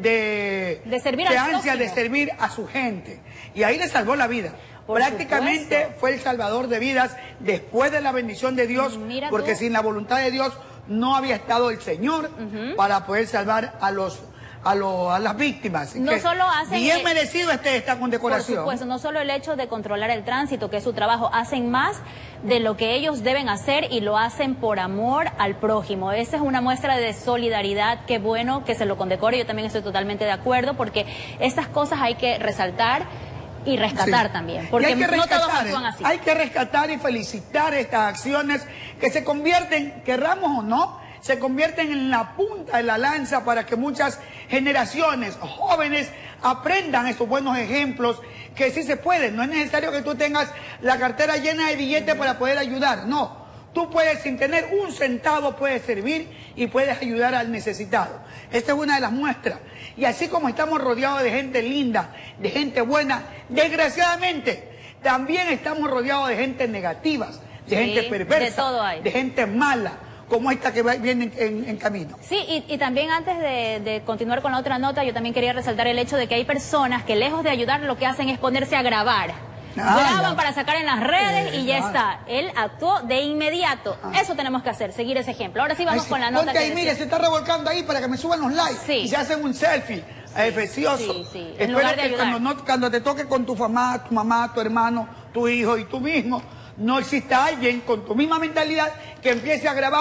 de, de, servir de al ansia próximo. de servir a su gente. Y ahí le salvó la vida. Por Prácticamente supuesto. fue el salvador de vidas después de la bendición de Dios, Mira porque tú. sin la voluntad de Dios no había estado el Señor uh-huh. para poder salvar a los a, lo, a las víctimas. No solo hacen bien el, merecido este, esta condecoración. Por supuesto, no solo el hecho de controlar el tránsito, que es su trabajo, hacen más de lo que ellos deben hacer y lo hacen por amor al prójimo. Esa es una muestra de solidaridad. Qué bueno que se lo condecore. Yo también estoy totalmente de acuerdo, porque estas cosas hay que resaltar y rescatar sí. también, porque hay que no rescatar, todos actúan así. Hay que rescatar y felicitar estas acciones que se convierten, querramos o no, se convierten en la punta de la lanza para que muchas generaciones jóvenes aprendan estos buenos ejemplos, que sí se puede. No es necesario que tú tengas la cartera llena de billetes para poder ayudar, no. Tú puedes, sin tener un centavo, puedes servir y puedes ayudar al necesitado. Esta es una de las muestras. Y así como estamos rodeados de gente linda, de gente buena, desgraciadamente también estamos rodeados de gente negativa, de sí, gente perversa, de, todo hay. de gente mala, como esta que va, viene en, en camino. Sí, y, y también antes de, de continuar con la otra nota, yo también quería resaltar el hecho de que hay personas que lejos de ayudar lo que hacen es ponerse a grabar. Ah, graban ya. para sacar en las redes eh, y ya, ya está. Él actuó de inmediato. Ah. Eso tenemos que hacer, seguir ese ejemplo. Ahora sí vamos Ay, sí. con la nota. Ponte ahí, mire, se está revolcando ahí para que me suban los likes sí. y se hacen un selfie. Sí, eh, precioso. Sí, sí. Espero lugar de que ayudar. cuando, no, cuando te toque con tu mamá, tu mamá, tu hermano, tu hijo y tú mismo, no exista alguien con tu misma mentalidad que empiece a grabar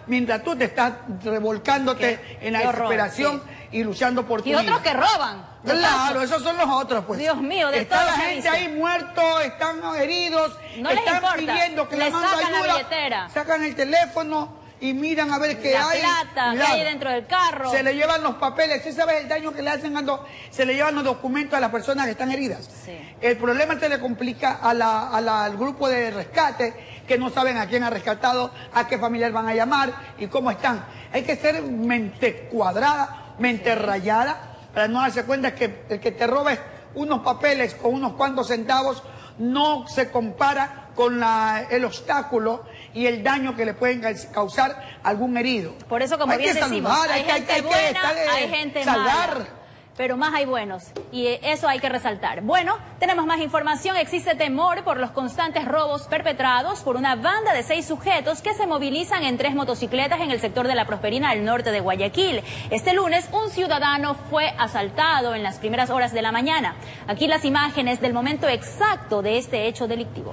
mientras tú te estás revolcándote ¿Qué? en la Qué horror, desesperación sí. y luchando por tu Y vida. otros que roban. de Claro, paso. esos son los otros, pues. Dios mío, de Está todos la se gente dice. ahí muertos, están heridos, No les están importa. pidiendo que Les le manden sacan la ayuda, billetera. sacan el teléfono y miran a ver qué La hay. plata que Claro. hay dentro del carro. Se le llevan los papeles. ¿Sí sabes el daño que le hacen cuando se le llevan los documentos a las personas que están heridas? Sí. El problema se le complica a la, a la- al grupo de rescate, que no saben a quién ha rescatado, a qué familiar van a llamar y cómo están. Hay que ser mente cuadrada, mente rayada, para no darse cuenta que el que te robe unos papeles con unos cuantos centavos no se compara con la, el obstáculo y el daño que le pueden causar a algún herido. Por eso, como Hay bien que decimos, salvar, hay, hay que- gente hay que buena, estar, eh, hay gente salvar. mala, pero más hay buenos, y eso hay que resaltar. Bueno, tenemos más información. Existe temor por los constantes robos perpetrados por una banda de seis sujetos que se movilizan en tres motocicletas en el sector de La Prosperina, al norte de Guayaquil. Este lunes, un ciudadano fue asaltado en las primeras horas de la mañana. Aquí las imágenes del momento exacto de este hecho delictivo.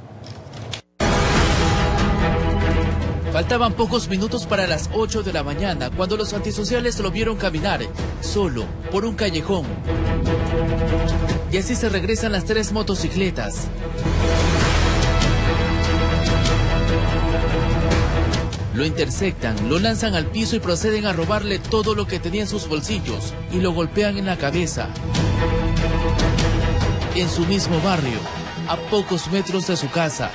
Faltaban pocos minutos para las ocho de la mañana cuando los antisociales lo vieron caminar solo por un callejón. Y así se regresan las tres motocicletas. Lo interceptan, lo lanzan al piso y proceden a robarle todo lo que tenía en sus bolsillos y lo golpean en la cabeza. En su mismo barrio, a pocos metros de su casa.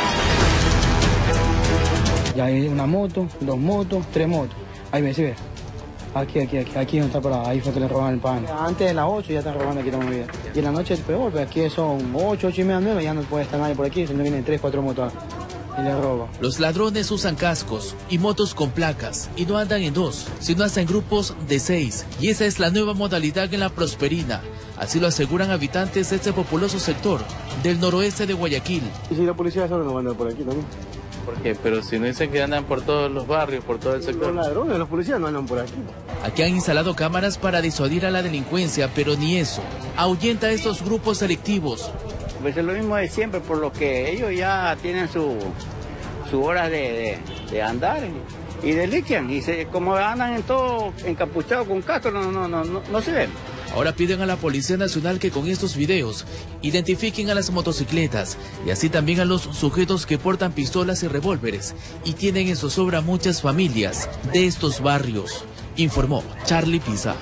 Ya hay una moto, dos motos, tres motos. Ahí ve, ¿sí ve? Aquí, aquí, aquí, aquí no está parado. Ahí fue que le roban el pan. Antes de las ocho ya están robando aquí la movida. Y en la noche es peor, pero aquí son ocho, ocho y media, nueve, ya no puede estar nadie por aquí, si no vienen tres, cuatro motos y le roban. Los ladrones usan cascos y motos con placas y no andan en dos, sino hasta en grupos de seis. Y esa es la nueva modalidad en La Prosperina. Así lo aseguran habitantes de este populoso sector del noroeste de Guayaquil. ¿Y si la policía solo no anda por aquí también? ¿Por qué? Pero si no dicen que andan por todos los barrios, por todo el sector. Los ladrones, los policías no andan por aquí. Aquí han instalado cámaras para disuadir a la delincuencia, pero ni eso ahuyenta a estos grupos delictivos. Pues es lo mismo de siempre, por lo que ellos ya tienen su, su hora de, de, de andar y, y delinquen. Y se, como andan en todo encapuchados con casco, no, no, no, no, no se ven. Ahora piden a la Policía Nacional que con estos videos identifiquen a las motocicletas y así también a los sujetos que portan pistolas y revólveres y tienen en zozobra muchas familias de estos barrios, informó Charlie Pisa.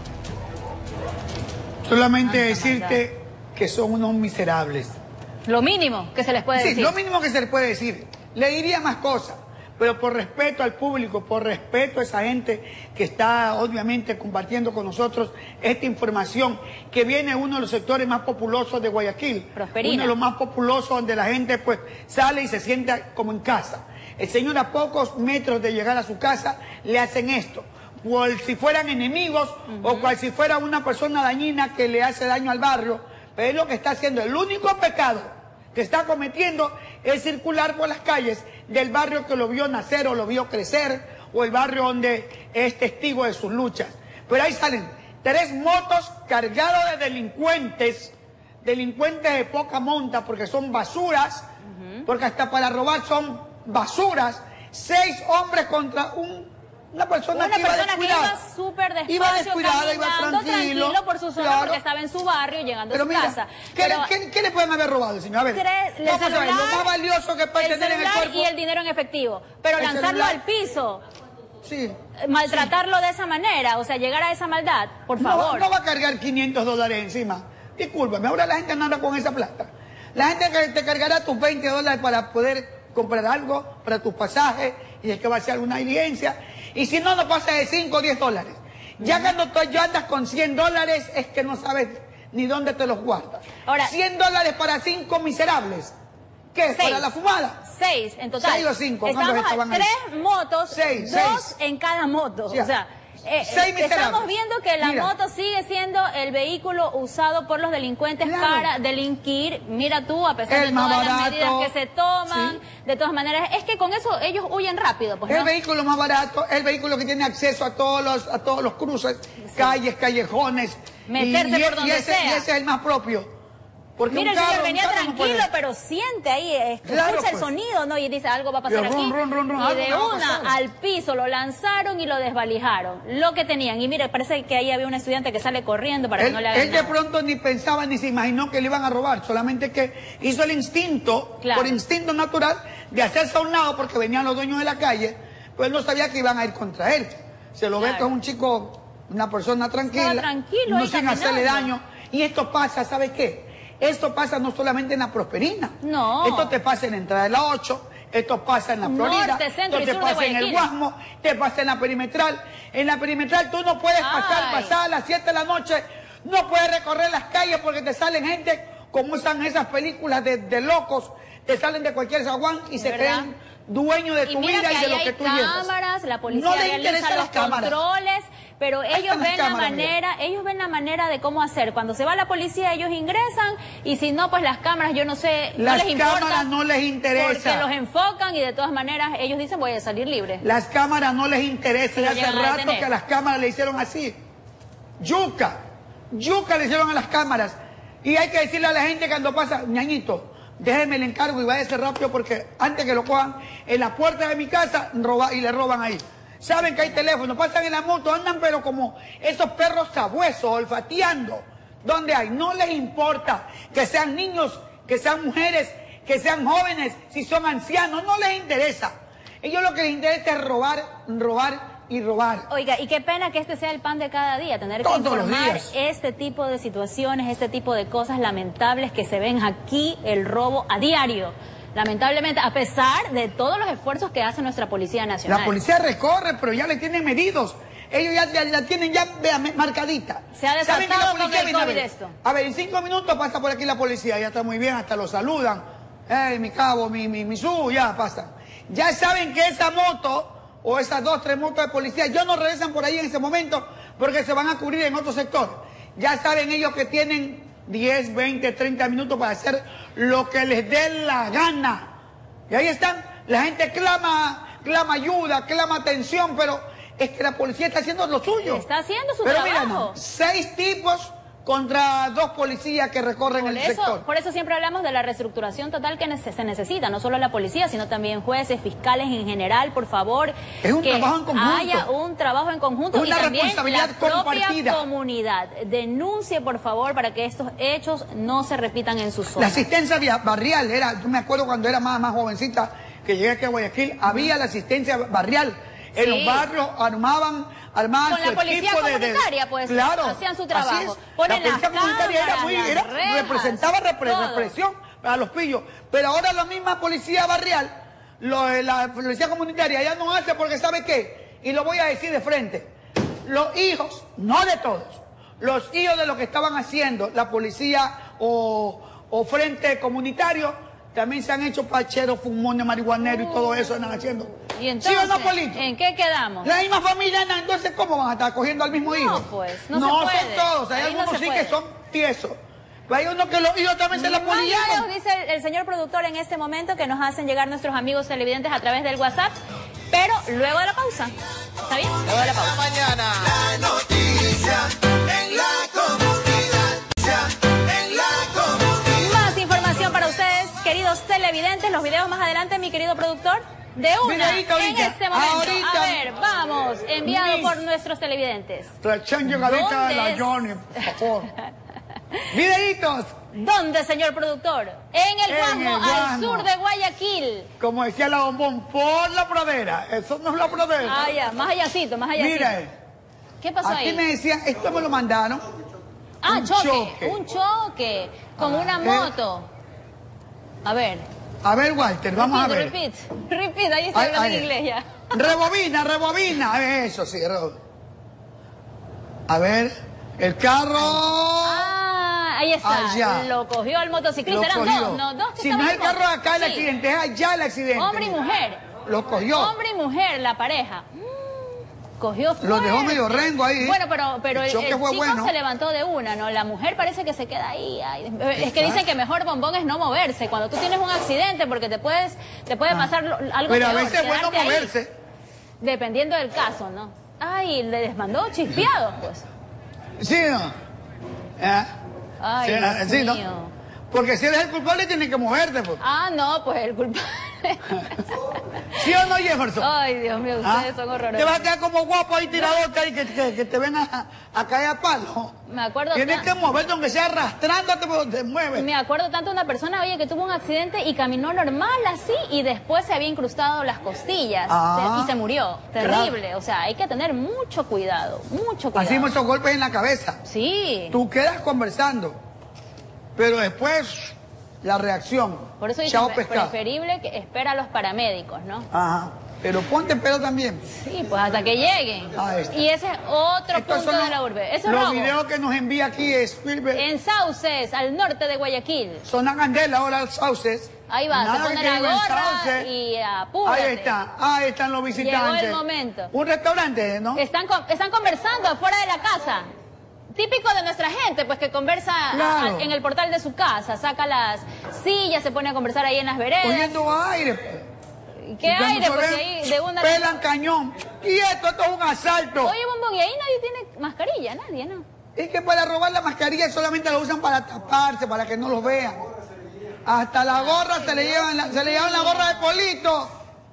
Solamente decirte que son unos miserables. Lo mínimo que se les puede Sí, decir. lo mínimo que se les puede decir. Le diría más cosas, pero por respeto al público, por respeto a esa gente que está obviamente compartiendo con nosotros esta información, que viene de uno de los sectores más populosos de Guayaquil. Prosperina. Uno de los más populosos donde la gente pues sale y se sienta como en casa. El señor a pocos metros de llegar a su casa le hacen esto. Cual si fueran enemigos uh-huh. o cual si fuera una persona dañina que le hace daño al barrio. Pero es lo que está haciendo. El único pecado que está cometiendo es circular por las calles del barrio que lo vio nacer o lo vio crecer, o el barrio donde es testigo de sus luchas. Pero ahí salen tres motos cargadas de delincuentes, delincuentes de poca monta, porque son basuras, uh-huh. porque hasta para robar son basuras. Seis hombres contra un Una persona, Una que, iba persona que iba súper despacio, iba descuidada, iba caminando tranquilo, tranquilo por su zona, claro. porque estaba en su barrio llegando Pero a su mira, casa. ¿qué, Pero le, qué, qué le pueden haber robado, señor? A ver, tres- el vamos a ver, celular, lo más valioso que puede el tener en el celular cuerpo. y el dinero en efectivo. Pero El lanzarlo celular. al piso, sí, maltratarlo de esa manera, o sea, llegar a esa maldad, por favor. No, no va a cargar quinientos dólares encima. Discúlpame, ahora la gente no anda con esa plata. La gente que te cargará tus veinte dólares para poder comprar algo, para tus pasajes, y es que va a ser alguna diligencia. Y si no, no pasa de cinco o diez dólares. Ya cuando tú ya andas con cien dólares, es que no sabes ni dónde te los guardas. Ahora, cien dólares para cinco miserables. ¿Qué? Seis. ¿Para la fumada? Seis en total. Seis o cinco. ¿Cuántos Estamos a estaban ahí? tres motos, Seis, dos seis. en cada moto. Sí. O sea, eh, Seis eh, miserables. estamos viendo que la Mira. moto sigue siendo el vehículo usado por los delincuentes Claro. para delinquir. Mira tú, a pesar El de más todas las barato. medidas que se toman, Sí. de todas maneras, es que con eso ellos huyen rápido. Pues, El ¿no? vehículo más barato, el vehículo que tiene acceso a todos los, a todos los cruces, calles, callejones. Meterse y, por y donde ese, sea. Y ese es el más propio. Porque Mira, un el carro, señor venía un carro no tranquilo, puede. pero siente ahí, escucha Claro, el pues. sonido, ¿no? Y dice, algo va a pasar Pero aquí. ron, ron, ron, ron, y algo de le va a una pasar. al piso lo lanzaron y lo desvalijaron. Lo que tenían. Y mire, parece que ahí había un estudiante que sale corriendo para que Él, no le hagan él de nada. pronto ni pensaba ni se imaginó que le iban a robar, solamente que hizo el instinto, Claro. por instinto natural, de hacerse a un lado porque venían los dueños de la calle, pues él no sabía que iban a ir contra él. Se lo ve Claro. que es un chico, una persona tranquila, Estaba tranquilo no ahí sin caminando. hacerle daño. Y esto pasa, ¿sabes qué? Esto pasa no solamente en la Prosperina. No. Esto te pasa en la entrada de la ocho, esto pasa en la Florida, Norte, centro y esto te sur de pasa en el Guayaquil. Guasmo, te pasa en la Perimetral. En la Perimetral tú no puedes pasar, Ay. pasar a las siete de la noche, no puedes recorrer las calles porque te salen gente, como están esas películas de, de locos, te salen de cualquier zaguán y se ¿Verdad? creen dueños de Y tu mira vida que y de ahí lo que hay tú llevas. cámaras, la policía No le realiza interesan los las cámaras. controles, pero Ahí ellos están las ven la cámaras, mira. manera, ellos ven la manera de cómo hacer. Cuando se va la policía, ellos ingresan, y si no, pues las cámaras, yo no sé, Las no les importa. cámaras no les interesa. Porque los enfocan y de todas maneras ellos dicen, voy a salir libre. Las cámaras no les interesa. Y Y lo hace llegan a rato detener. que a las cámaras le hicieron así. Yuca. Yuca le hicieron a las cámaras. Y hay que decirle a la gente cuando pasa, ñañito, déjeme el encargo y váyase rápido porque antes que lo cojan en la puerta de mi casa roba, y le roban ahí. Saben que hay teléfono, pasan en la moto, andan pero como esos perros sabuesos, olfateando. ¿Dónde hay? No les importa que sean niños, que sean mujeres, que sean jóvenes, si son ancianos, no les interesa. Ellos lo que les interesa es robar, robar y robar. Oiga, y qué pena que este sea el pan de cada día, tener que Todos los informar días. este tipo de situaciones, este tipo de cosas lamentables que se ven aquí, el robo a diario. Lamentablemente, a pesar de todos los esfuerzos que hace nuestra Policía Nacional. La policía recorre, pero ya le tienen medidos. Ellos ya, ya la tienen ya vea, marcadita. Se ha ¿Saben que la desatado con policía el viene a COVID ver? esto. A ver, en cinco minutos pasa por aquí la policía, ya está muy bien, hasta lo saludan. Ey, mi cabo, mi, mi, mi su, ya pasa. Ya saben que esa moto, o esas dos, tres motos de policía, ya no regresan por ahí en ese momento, porque se van a cubrir en otro sector. Ya saben ellos que tienen diez, veinte, treinta minutos para hacer lo que les dé la gana. Y ahí están, la gente clama, clama ayuda, clama atención, pero es que la policía está haciendo lo suyo. Está haciendo su pero trabajo. mira, no, seis tipos contra dos policías que recorren Por el eso, sector. por eso siempre hablamos de la reestructuración total que nece- se necesita, no solo la policía, sino también jueces, fiscales en general, por favor. Es un que trabajo en conjunto. haya un trabajo en conjunto Una y también responsabilidad la propia compartida. comunidad. Denuncie, por favor, para que estos hechos no se repitan en sus La zonas. asistencia via- barrial era, yo me acuerdo cuando era más, más jovencita, que llegué aquí a Guayaquil, había la asistencia barrial. En Sí. los barrios armaban, armaban Con su la policía equipo de, de- comunitaria, pues, claro, hacían su así trabajo. es. Ponen la policía las comunitaria era cámaras, muy, las era- rejas, representaba repre- todo. represión a los pillos. Pero ahora la misma policía barrial, lo de la policía comunitaria ya no hace porque ¿sabe qué? Y lo voy a decir de frente. Los hijos, no de todos, los hijos de lo que estaban haciendo la policía o, o frente comunitario, también se han hecho pacheros, fumones, marihuaneros y todo eso andan haciendo. Y entonces, ¿Sí o no, Polito? ¿en qué quedamos? La misma familia, Ana, entonces ¿cómo van a estar cogiendo al mismo hijo? pues, no se son puede. todos, hay Ahí no algunos se sí puede. que son tiesos. Pero hay unos que los hijos también se la Más polían. ya nos dice el, el señor productor en este momento que nos hacen llegar nuestros amigos televidentes a través del WhatsApp, pero luego de la pausa. ¿Está bien? Luego de la pausa. Mañana. La noticia en la comunidad. En la comunidad. Más información para ustedes, queridos televidentes. Los videos más adelante, mi querido productor. De una, Videíto en ahorita, este momento. ahorita. A ver, vamos, enviado Mis- por nuestros televidentes. Recién llegadita de ¿Dónde la es? Johnny, por favor. Videitos, ¿Dónde, señor productor? En el En Guasmo, el al Guasmo. sur de Guayaquil. como decía la bombón, por la pradera. Eso no es la pradera. Ah, ya, más allácito, más allácito. Mira, ¿Qué pasó aquí ahí? me decían, esto me lo mandaron. Ah, un choque, choque. un choque con una ver. moto. A ver. A ver, Walter, vamos repeat, a ver. Repeat, repeat, ahí está Ay, hablando ay. en inglés ya. Rebobina, rebobina. Eso sí, rebo- A ver, el carro. Ah, ahí está. Allá. Lo cogió el motociclista. Lo Eran cogió. dos, ¿no? Dos que Si no es el estaban carro en de acá, el sí. accidente, es allá el accidente. Hombre y mujer. Lo cogió. Hombre y mujer, la pareja. Mm, Cogió Lo dejó fuerte. medio rengo ahí. Bueno, pero, pero El el, choque el fue chico bueno. se levantó de una, ¿no? La mujer parece que se queda ahí. ay, es que Exacto. dicen que mejor bombón es no moverse. Cuando tú tienes un accidente, porque te puedes, te puede pasar lo- algo Ah. Pero a peor, veces es bueno quedarte ahí. moverse. Dependiendo del caso, ¿no? Ay, le desmandó chispeados, pues. ¿Sí o no? ¿Eh? Ay, Sí, Dios sí, ¿no? mío. Porque si eres el culpable tienes que moverte, pues. Ah, no, pues el culpable. ¿Sí o no, Jefferson? Ay, Dios mío, ustedes ¿Ah? son horrorosos. Te vas a quedar como guapo ahí tirador ahí que, que, que te ven a, a caer a palo. Me acuerdo. Tienes que moverte aunque sea arrastrándote, pero te mueves. Me acuerdo tanto de una persona, oye, que tuvo un accidente y caminó normal así y después se había incrustado las costillas Ah, y se murió. Terrible. claro. O sea, hay que tener mucho cuidado, mucho cuidado. Así muchos golpes en la cabeza. Sí. Tú quedas conversando, pero después la reacción. Por eso Chao, dicen, pescado. preferible que espera a los paramédicos, ¿no? Ajá. Pero ponte pelo también. Sí, pues hasta que lleguen. Ahí está. Y ese es otro Estos punto son de la urbe. Eso es los robo. videos que nos envía aquí es Spielberg. En Sauces, al norte de Guayaquil. Zona Candela, ahora Sauces. Ahí va, Nada se pone que la vive en gorra Sauces. y apúrate. Ahí está, ahí están los visitantes. Llegó el momento. Un restaurante, ¿no? Están, con- están conversando afuera de la casa. Típico de nuestra gente, pues que conversa a- Claro. a- en el portal de su casa. Saca las sillas, se pone a conversar ahí en las veredas. Cogiendo aire. ¿Qué Y cuando aire? se Pues ven, ahí de una... pelan cañón. Y esto, esto es un asalto. Oye, Bombón, y ahí nadie tiene mascarilla, nadie, ¿no? Es que para robar la mascarilla solamente la usan para taparse, para que no los vean. Hasta la gorra se le llevan la, se le llevan la gorra de Polito.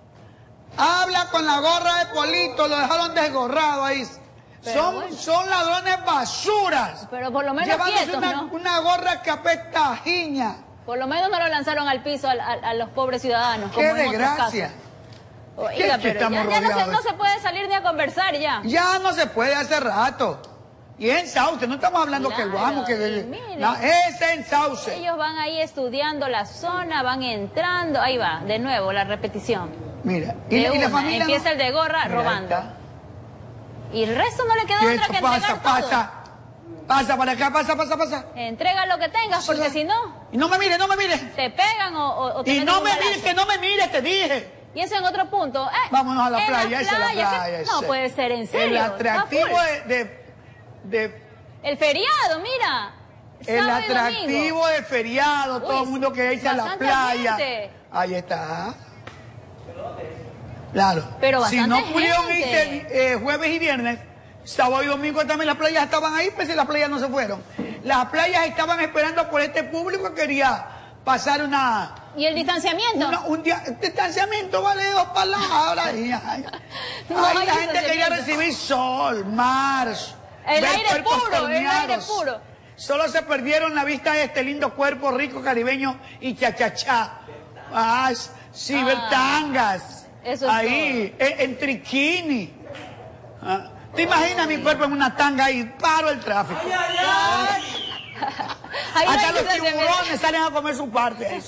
Habla con la gorra de Polito, lo dejaron desgorrado ahí. Pero Son, bueno. son ladrones basuras. Pero por lo menos Llevándose quietos, una, ¿no? una gorra que apesta a jiña. Por lo menos no lo lanzaron al piso a, a- a los pobres ciudadanos. ¡Qué como en otros desgracia! casos. Oiga, ¿Qué- qué pero ya, estamos ya no, se, rodeados? no se puede salir ni a conversar ya. Ya no se puede hace rato. Y en Sauce, no estamos hablando Claro, que vamos, que... y mire. No, es en Sauce. Ellos van ahí estudiando la zona, van entrando. Ahí va, de nuevo, la repetición. Mira, y, De la- y la una, familia... empieza no- el de gorra Mira, robando. ahí está. Y el resto no le queda Quieto, otra que pasa, entregar pasa. todo. Pasa para acá, pasa, pasa, pasa. Entrega lo que tengas, porque si no, Y no me mires, no me mires. te pegan o, o, o te Y meten no un me balazo. mires, que no me mires, te dije. Y eso en otro punto. Eh, Vámonos a la en playa, esa es la playa, playa. ¿qué? No ese. puede ser, en serio. El está atractivo full. de, de, de- El feriado, mira. el Sábado y domingo. atractivo de feriado, todo Uy, el mundo que irse a la bastante playa. gente. Ahí está. Claro. Pero si bastante no pudieron gente. irse eh, jueves y viernes, sábado y domingo también las playas estaban ahí, pues si las playas no se fueron. Las playas estaban esperando por este público que quería pasar una... ¿Y el distanciamiento? Una- un día, distanciamiento vale dos palabras. Y, ay, No ay, hay la gente quería distanciamiento. recibir sol, mar, El ver aire cuerpos puro, el aire torneados. puro. Solo se perdieron la vista de este lindo cuerpo rico caribeño y cha-cha-cha. Ah, cibertangas. eso es ahí, en, en triquini. Ah, ¿te imaginas mi cuerpo en una tanga y paro el tráfico? Ahí no Hasta hay los distanciamiento. tiburones salen a comer su parte.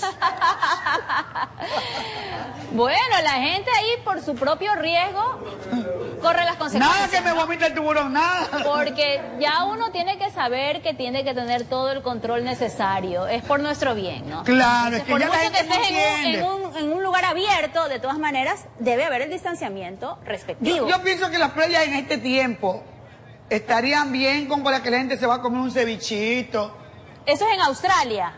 Bueno, la gente ahí por su propio riesgo corre las consecuencias. Nada que me vomite el tiburón, nada. Porque ya uno tiene que saber que tiene que tener todo el control necesario. Es por nuestro bien, ¿no? Claro, es que por ya la mucho que gente no estés en un, entiende. en, un, en un lugar abierto, de todas maneras, debe haber el distanciamiento respectivo. Yo, yo pienso que las playas en este tiempo estarían bien con para que la gente se va a comer un cevichito. Eso es en Australia.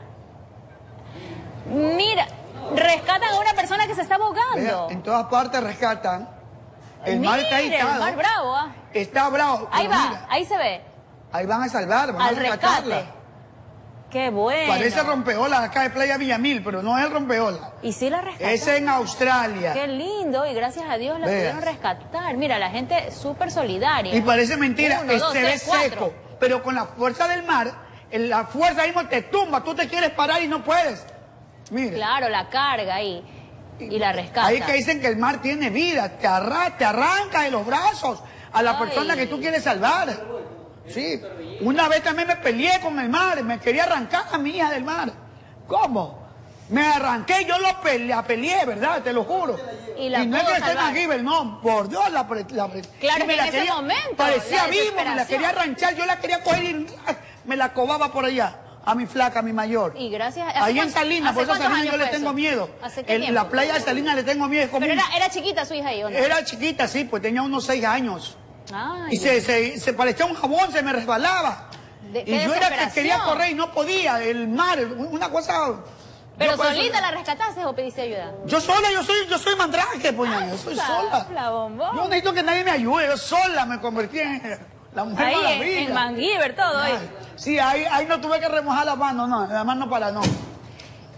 Mira, rescatan a una persona que se está ahogando. Vea, en todas partes rescatan. El mar está Mire, agitado. el mar bravo, ¿ah? Está bravo. Ahí pero va, mira, ahí se ve. ahí van a salvar, van Al a rescatarla. rescate. Qué bueno. Parece rompeolas acá de Playa Villamil, pero no es el rompeolas. Y sí la rescataron. Es en Australia. Qué lindo, y gracias a Dios la Veas. pudieron rescatar. Mira, la gente súper solidaria. Y parece mentira, Uno, eh, dos, se tres, ve cuatro. seco, pero con la fuerza del mar, en la fuerza mismo te tumba, tú te quieres parar y no puedes. Mire. Claro, la carga ahí. Y la rescata. Ahí que dicen que el mar tiene vida, te, arra te arranca de los brazos a la Ay. persona que tú quieres salvar. Sí. Una vez también me peleé con el mar, me quería arrancar a mi hija del mar. ¿Cómo? Me arranqué, yo lo peleé, la peleé, ¿verdad? Te lo juro. Y la no es pudo que esté en salvar. MacGyver, no, por Dios la, pre- la pre- Claro y me que la en ese quería- momento, parecía la vivo, me la desesperación. quería arranchar, yo la quería coger y me la cobaba por allá, a mi flaca, a mi mayor. Y gracias ¿hace Ahí en cuánto- Salinas, hace por eso a cuántos Salinas yo años le fue tengo eso? miedo. ¿Hace qué En tiempo? la playa de Salinas le tengo miedo. Es como Pero un- era, era chiquita su hija ahí, ¿o no? Era chiquita, sí, pues tenía unos seis años. Ay, Y se, se, se parecía un jabón, se me resbalaba. De- Y qué yo era que desesperación. quería correr y no podía. El mar, una cosa... Pero yo por eso- solita la rescataste o pediste ayuda. Yo sola, yo soy, yo soy mandrake, pues, yo soy sola. La bombón. Yo no necesito que nadie me ayude, yo sola me convertí en la mujer Ahí en, maravilla. en MacGyver todo ahí. Sí, ahí, ahí no tuve que remojar la mano, no, la mano para no.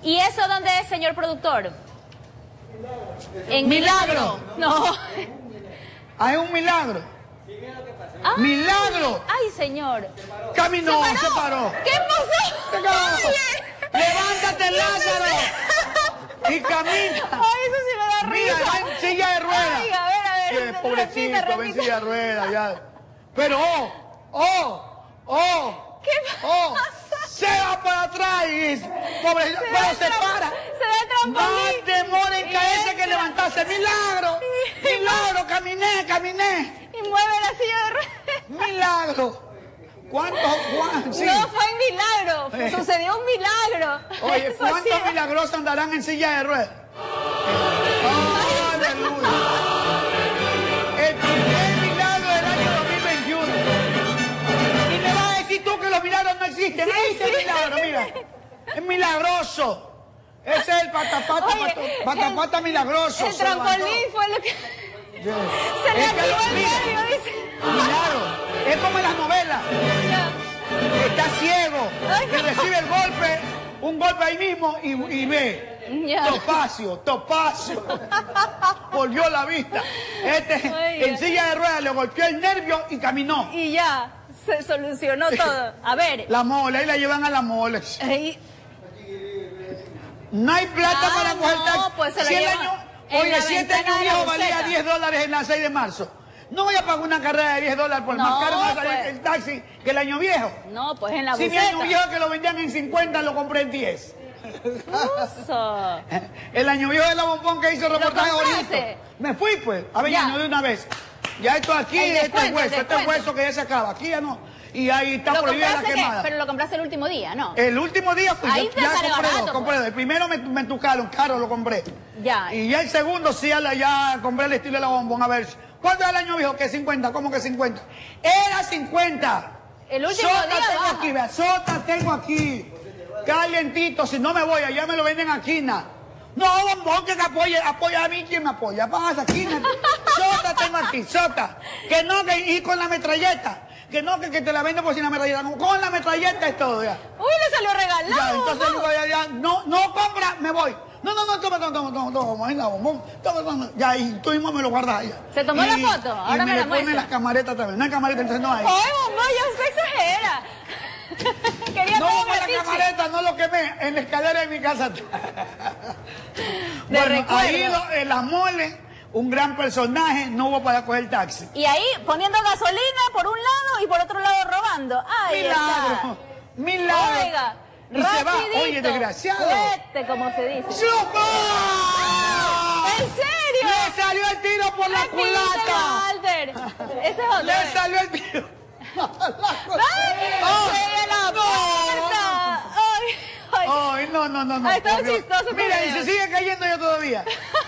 ¿Y eso dónde es, señor productor? En Milagro. No. Hay un milagro. Ay, ¡Milagro! ¡Ay, señor! Caminó, se paró. se paró. ¿Qué pasó? ¡Levántate, Lázaro! Y camina. Ay, eso sí me da Mira, risa. va en silla de ruedas. Ay, a ver, a ver. Qué repite, pobrecito, va en repite. silla de ruedas ya. Pero, oh, oh, oh, ¿Qué oh, se va para atrás y pobrecito, Se pero da se tram- para. se da trampolín. Más demora en Y caerse que entra. levantarse. ¡Milagro! Y- ¡Milagro! ¡Caminé, caminé! Y mueve la silla de ruedas. ¡Milagro! ¿Cuántos? cuántos sí. No fue un milagro, Eh. sucedió un milagro. Oye, Eso ¿cuántos sí. milagrosos andarán en silla de ruedas? ¡Aleluya! El primer milagro del año dos mil veintiuno. Y me vas a decir tú que los milagros no existen. Sí, Ahí está el sí. milagro, mira. Es milagroso. Ese es el patapata, Oye, pato- patapata milagroso. El se levantó. trampolín fue lo que... Yes. Se le Es que- activó el mira, nervio, dice. Milagro. Es como en las novelas. Está ciego, Ay, que no. recibe el golpe, un golpe ahí mismo y, y ve. Ya. Topacio, Topacio. Volvió la vista. Este Oiga. en silla de ruedas le golpeó el nervio y caminó. Y ya, se solucionó todo. A ver. La mole, ahí la llevan a la mole. ahí- No hay plata Ah, para coger no, taxi. pues se la Si el llevan año, en oye, la si este ventana año de la viejo valía buseta. diez dólares en la seis de marzo. No voy a pagar una carrera de diez dólares por No, más caro va a salir pues. el taxi que el año viejo. No, pues en la Si mi buceta. año viejo que lo vendían en cincuenta lo compré en diez. Uso. El año viejo de la bombón que hizo reportaje compraste? ahorita. Me fui pues, a ver, Ya. ya, de una vez. Ya esto aquí, El este es descuento, hueso, el este es descuento. hueso que ya se acaba. Aquí ya no. Y ahí está ¿Lo prohibida la compraste qué? quemada. Pero lo compraste el último día, ¿no? El último día fui, Ahí yo te ya sale compré barato, dos, compré dos. El primero me, me tucaron, caro lo compré. Ya. Y ya el segundo sí, ya, la- ya compré el estilo de la bombón. A ver, ¿cuánto es el año viejo? ¿Qué cincuenta? ¿Cómo que cincuenta? Era cincuenta. El último Sota día tengo baja. aquí, vea, sota tengo aquí. Calientito, si no me voy, allá me lo venden a quina. No, bombón, que apoye, apoya a mí, ¿quién me apoya? Pasa, quina. Sota tengo aquí, sota. Que no, que ir con la metralleta. Que no, que, que te la vendo por sin la metralleta. No, con la metralleta es todo, ya. Uy, le salió regalado. Ya, entonces mamá. digo, ya, ya, no, no compra, me voy. No, no, no, toma, toma, toma, toma, toma, venga, bombón, toma, toma. Ya, y tú mismo me lo guardas ya. ¿Se tomó Y- la foto? Ahora y me me la le ponen muestra. las camaretas también. No hay camareta, entonces no hay. Ay, mamá, ya usted exagera. Quería No, todo con la fetiche. camareta, no lo quemé. En la escalera de mi casa. De Bueno, recuerdo. ahí lo- en la mole, un gran personaje, no hubo para coger taxi. Y ahí poniendo gasolina por un lado y por otro lado robando. Ay, Milagro, milagro. Oiga, Y se va, rapidito. oye, desgraciado. Vete, como se dice. ¡Chupa! ¿En serio? Le salió el tiro por la Repítelo, culata. Alder. Ese es otro. Le salió el tiro. ¡Ay! Oh, ¡Se la no. puerta! ¡Ay! ay. Ay, no, no, no, no. Ah, estaba por Dios. chistoso, Mira, por y se Dios. sigue cayendo yo todavía.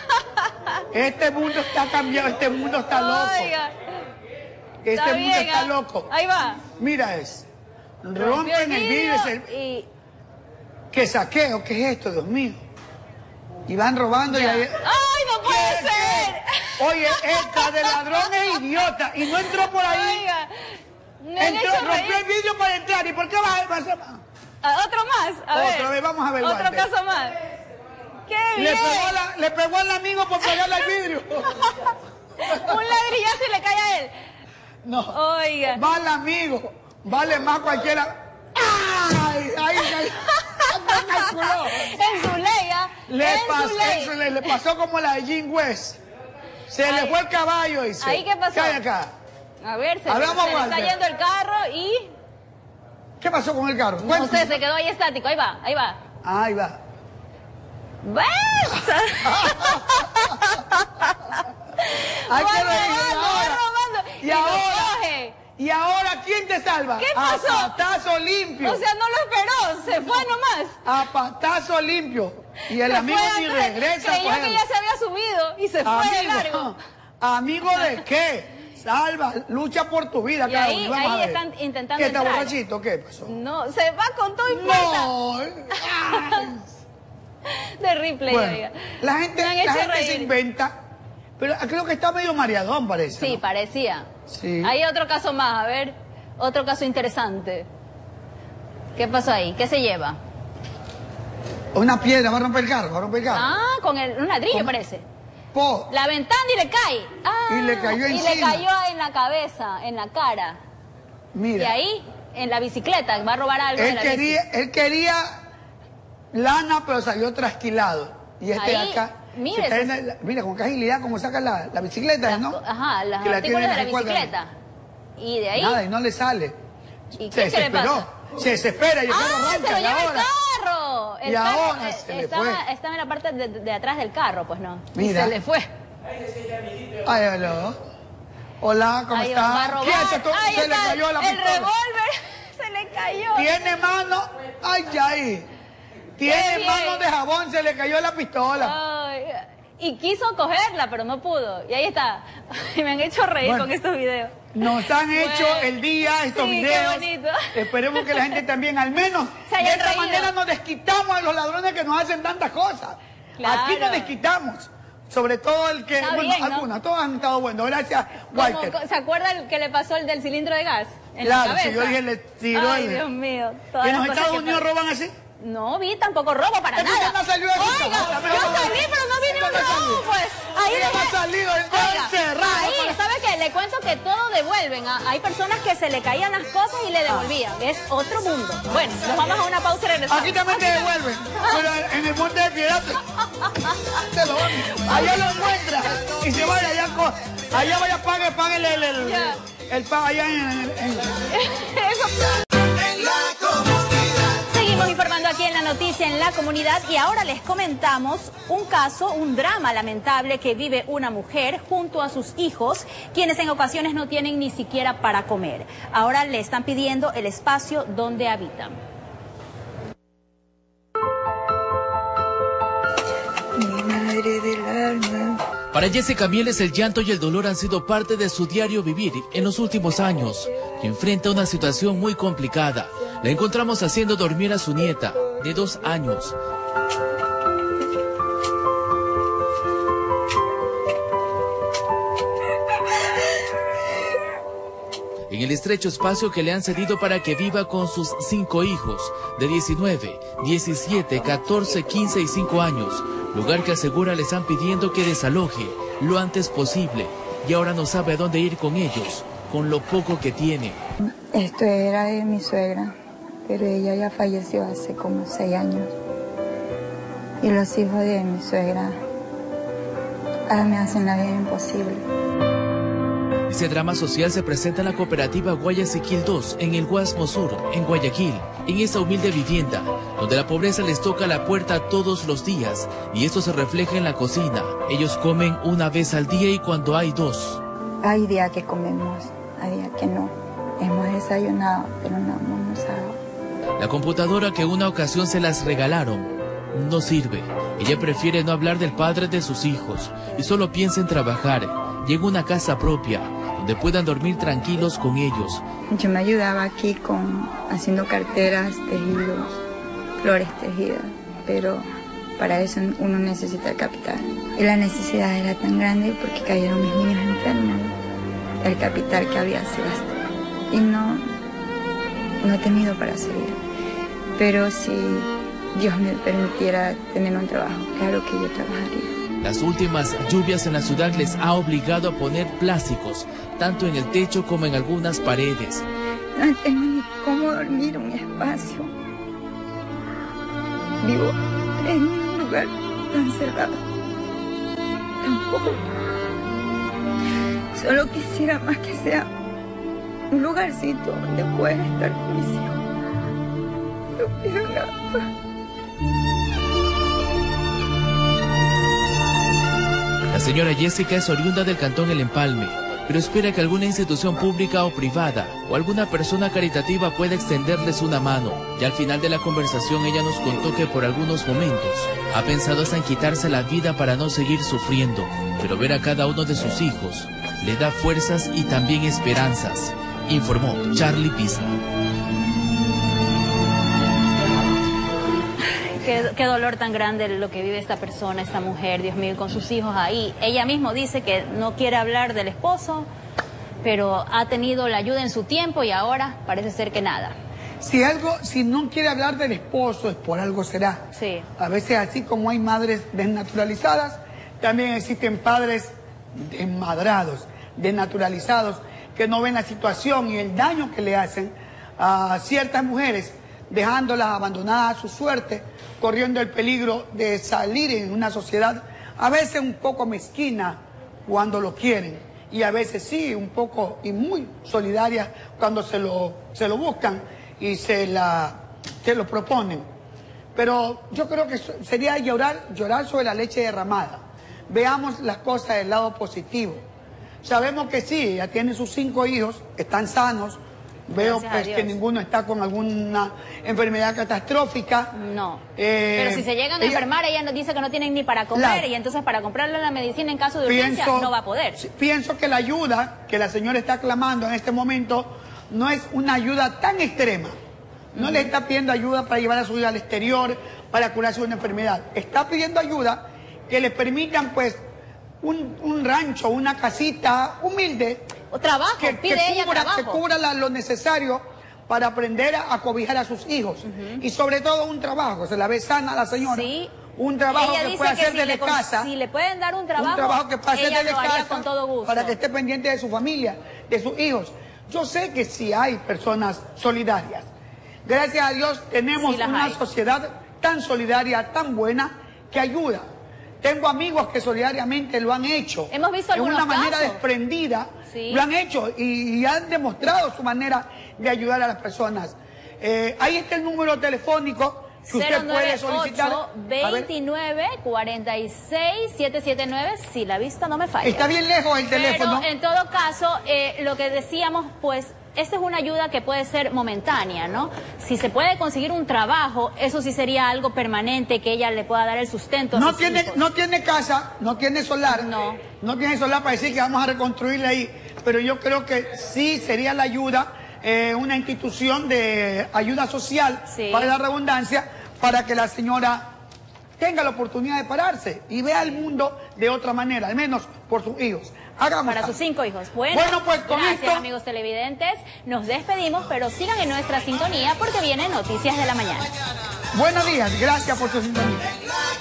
Este mundo está cambiado, este mundo está loco. Oiga, Este está mundo bien, está ¿ah? loco. Ahí va. Mira eso. Rompió Rompen el vidrio. vidrio ese- y... ¿Qué saqueo? ¿Qué es esto, Dios mío? Y van robando y Ya. ahí... ¡Ay, no puede ¿Qué, ser! qué? Oye, esta de ladrón es idiota. Y no entró por ahí. Oiga, me han Entró, hecho rompió reír. el vidrio para entrar. ¿Y por qué va a pasar? Ah, otro más, a ver. Otra vez, vamos a ver, Otro Walter. caso más. ¡Qué Le bien! pegó, la- le pegó al amigo por pegarle al vidrio. Un ladrillazo y le cae a él. No. Oiga. Va al amigo. Vale más cualquiera. ¡Ay! Ahí, ahí. Me calculó. En su ley, ¿ah? Le, En pas- su ley. eso le, le pasó como la de Jim West. Se le Ahí. fue el caballo, dice. ¿Ahí qué pasó? ¿Qué hay acá? A ver, se, Hablamos, se le está Walter. yendo el carro y... ¿Qué pasó con el carro? No Cuéntame. sé, se quedó ahí estático. Ahí va, ahí va. Ahí va. ¡Ves! Hay Va que reír robando, va ahora. robando. Y lo ahora, coge. ¿y ahora quién te salva? ¿Qué pasó? A patazo limpio. O sea, no lo esperó, se fue nomás. A patazo limpio. Y el Se amigo fue ni antes, regresa. creyó pues, que ya se había subido y se fue de largo. Amigo, ¿amigo de qué? Salva, lucha por tu vida, Y cada ahí- uno. Vamos ahí a ver. están intentando ¿Qué está entrar. borrachito? ¿Qué pasó? No, se va con todo y puerta. No. Ay. De replay, Bueno, oiga. la gente, Me han la hecho gente reír. se inventa, pero creo que está medio mareadón, parece. Sí, ¿no? parecía. Sí. Hay otro caso más, a ver. Otro caso interesante. ¿Qué pasó ahí? ¿Qué se lleva? Una piedra, va a romper el carro, va a romper el carro. Ah, con el, un ladrillo parece. Po. La ventana y le cae. Ah, y le cayó y encima. le cayó en la cabeza, en la cara. Mira. Y ahí, en la bicicleta, va a robar algo Él de la quería, bici. él quería lana, pero salió trasquilado. Y este de Ahí, acá, mire, se cae eso- en la- mira con qué agilidad como saca la, la bicicleta, Las ¿no? co- Ajá, los Que la artículos tiene de la en cuadra. bicicleta. Y de ahí... Nada, y no le sale. ¿Y Se qué se le desesperó. pasa? Se desespera y el carro ¡Ah, arranca, se lo y lleva el ahora- carro! El Y carro, ahora eh, se le estaba, fue. estaba en la parte de, de atrás del carro, pues no. Mira. Y se le fue. Ay, aló. Hola, ¿cómo Ahí está? va a robar. Quieto, tú, Ahí se le está, cayó la el pistola. revólver se le cayó. Tiene mano. Ay, ay. Tiene Qué bien. mano de jabón, se le cayó la pistola. Ay, y quiso cogerla, pero no pudo. Y ahí está. Y me han hecho reír Bueno. con estos videos. Nos han hecho Bueno. el día estos Sí, qué videos. bonito. Esperemos que la gente también, al menos, Se de hayan esta reído. manera nos desquitamos a los ladrones que nos hacen tantas cosas. Claro. Aquí nos desquitamos. Sobre todo el que, Está bueno, bien, ¿no? algunas, todos han estado buenos. Gracias, Como- Walter. ¿Se acuerda el que le pasó el del cilindro de gas? En Claro, la cabeza. si yo dije, le tiró Ay, el- Dios mío. todas ¿Que en las los cosas Estados que Unidos pasan. roban así? No vi tampoco robo para Entonces nada. no salió de aquí, Oiga, cabrón, yo mejor no. salí, pero no vi ni ¿Cómo un no robo, salió? pues. Ahí Ella no dejé- ha salido, está Oiga, encerrada, ahí, para- ¿sabe qué? Le cuento que todo devuelven. Ah, Hay personas que se le caían las cosas y le devolvían. Es otro mundo. Bueno, nos vamos a una pausa y regresamos. Aquí también te devuelven, pero en el Monte de Piedad te, te lo van. Allá lo encuentras y se vaya allá, co- allá vaya, pague, pague el, el, el, Ya. el pago allá en, en- en- Seguimos informando aquí en la noticia en la comunidad y ahora les comentamos un caso, un drama lamentable que vive una mujer junto a sus hijos, quienes en ocasiones no tienen ni siquiera para comer. Ahora le están pidiendo el espacio donde habitan. Mi madre del alma. Para Jessica Mieles el llanto y el dolor han sido parte de su diario vivir en los últimos años. Enfrenta una situación muy complicada. La encontramos haciendo dormir a su nieta, de dos años. En el estrecho espacio que le han cedido para que viva con sus cinco hijos, de diecinueve, diecisiete, catorce, quince y cinco años, lugar que asegura le están pidiendo que desaloje lo antes posible y ahora no sabe a dónde ir con ellos, con lo poco que tiene. Esto era de mi suegra, pero ella ya falleció hace como seis años. Y los hijos de mi suegra ah, me hacen la vida imposible. Este drama social se presenta en la cooperativa Guayaquil dos, en el Guasmo Sur, en Guayaquil, en esta humilde vivienda, donde la pobreza les toca la puerta todos los días, y esto se refleja en la cocina. Ellos comen una vez al día y cuando hay dos. Hay días que comemos, hay días que no. Hemos desayunado, pero no hemos almorzado. La computadora que una ocasión se las regalaron no sirve. Ella prefiere no hablar del padre de sus hijos y solo piensa en trabajar y en una casa propia donde puedan dormir tranquilos con ellos. Yo me ayudaba aquí con haciendo carteras, tejidos, flores tejidas, pero para eso uno necesita el capital. Y la necesidad era tan grande porque cayeron mis niños enfermos. El capital que había se gastó y no, no he tenido para seguir. Pero si Dios me permitiera tener un trabajo, claro que yo trabajaría. Las últimas lluvias en la ciudad les ha obligado a poner plásticos, tanto en el techo como en algunas paredes. No tengo ni cómo dormir un espacio. Vivo en un lugar tan cerrado, tan poco. Solo quisiera más que sea un lugarcito donde pueda estar con mis hijos. No pido nada más. La señora Jessica es oriunda del cantón El Empalme, pero espera que alguna institución pública o privada o alguna persona caritativa pueda extenderles una mano. Y al final de la conversación ella nos contó que por algunos momentos ha pensado hasta en quitarse la vida para no seguir sufriendo, pero ver a cada uno de sus hijos le da fuerzas y también esperanzas, informó Charlie Pisa. Qué, qué dolor tan grande lo que vive esta persona, esta mujer, Dios mío, con sus hijos ahí. Ella misma dice que no quiere hablar del esposo, pero ha tenido la ayuda en su tiempo y ahora parece ser que nada. Si algo, si no quiere hablar del esposo, es por algo será. Sí. A veces, así como hay madres desnaturalizadas, también existen padres desmadrados, desnaturalizados, que no ven la situación y el daño que le hacen a ciertas mujeres, dejándolas abandonadas a su suerte, corriendo el peligro de salir en una sociedad a veces un poco mezquina cuando lo quieren, y a veces sí, un poco y muy solidaria cuando se lo, se lo buscan y se, la, se lo proponen. Pero yo creo que sería llorar, llorar sobre la leche derramada. Veamos las cosas del lado positivo. Sabemos que sí, ella tiene sus cinco hijos, están sanos. Veo pues que ninguno está con alguna enfermedad catastrófica. No. Eh, Pero si se llegan a ella, enfermar, ella nos dice que no tienen ni para comer, claro, y entonces para comprarle la medicina en caso de urgencia pienso, no va a poder. Pienso que la ayuda que la señora está clamando en este momento no es una ayuda tan extrema. No uh-huh. le está pidiendo ayuda para llevar a su hija al exterior, para curarse de una enfermedad. Está pidiendo ayuda que le permitan pues un, un rancho, una casita humilde. O trabajo, que, pide que ella cubra, trabajo. Que cubra la, lo necesario para aprender a, a cobijar a sus hijos. Uh-huh. Y sobre todo un trabajo, se la ve sana la señora. Sí. Un trabajo ella que puede hacer si desde le, casa. Si le pueden dar un trabajo, un trabajo que puede hacer ella desde lo haría casa con todo gusto. Para que esté pendiente de su familia, de sus hijos. Yo sé que sí hay personas solidarias. Gracias a Dios tenemos sí una hay. sociedad tan solidaria, tan buena, que ayuda. Tengo amigos que solidariamente lo han hecho. Hemos visto de una manera casos. desprendida. Sí. Lo han hecho y, y han demostrado su manera de ayudar a las personas. Eh, ahí está el número telefónico que usted puede solicitar. veintinueve cuarenta y seis setecientos setenta y nueve, si la vista no me falla. Está bien lejos el teléfono. Pero en todo caso, eh, lo que decíamos, pues, esta es una ayuda que puede ser momentánea, ¿no? Si se puede conseguir un trabajo, eso sí sería algo permanente, que ella le pueda dar el sustento a no sus tiene hijos. No tiene casa, no tiene solar. No. No tiene solar para decir que vamos a reconstruirle ahí. Pero yo creo que sí sería la ayuda, eh, una institución de ayuda social, sí, para la redundancia, para que la señora tenga la oportunidad de pararse y vea el mundo de otra manera, al menos por sus hijos. Hagamos Para algo. sus cinco hijos. Bueno, bueno pues con gracias, esto, amigos televidentes. Nos despedimos, pero sigan en nuestra sintonía porque vienen Noticias de la Mañana. Buenos días, gracias por su sintonía.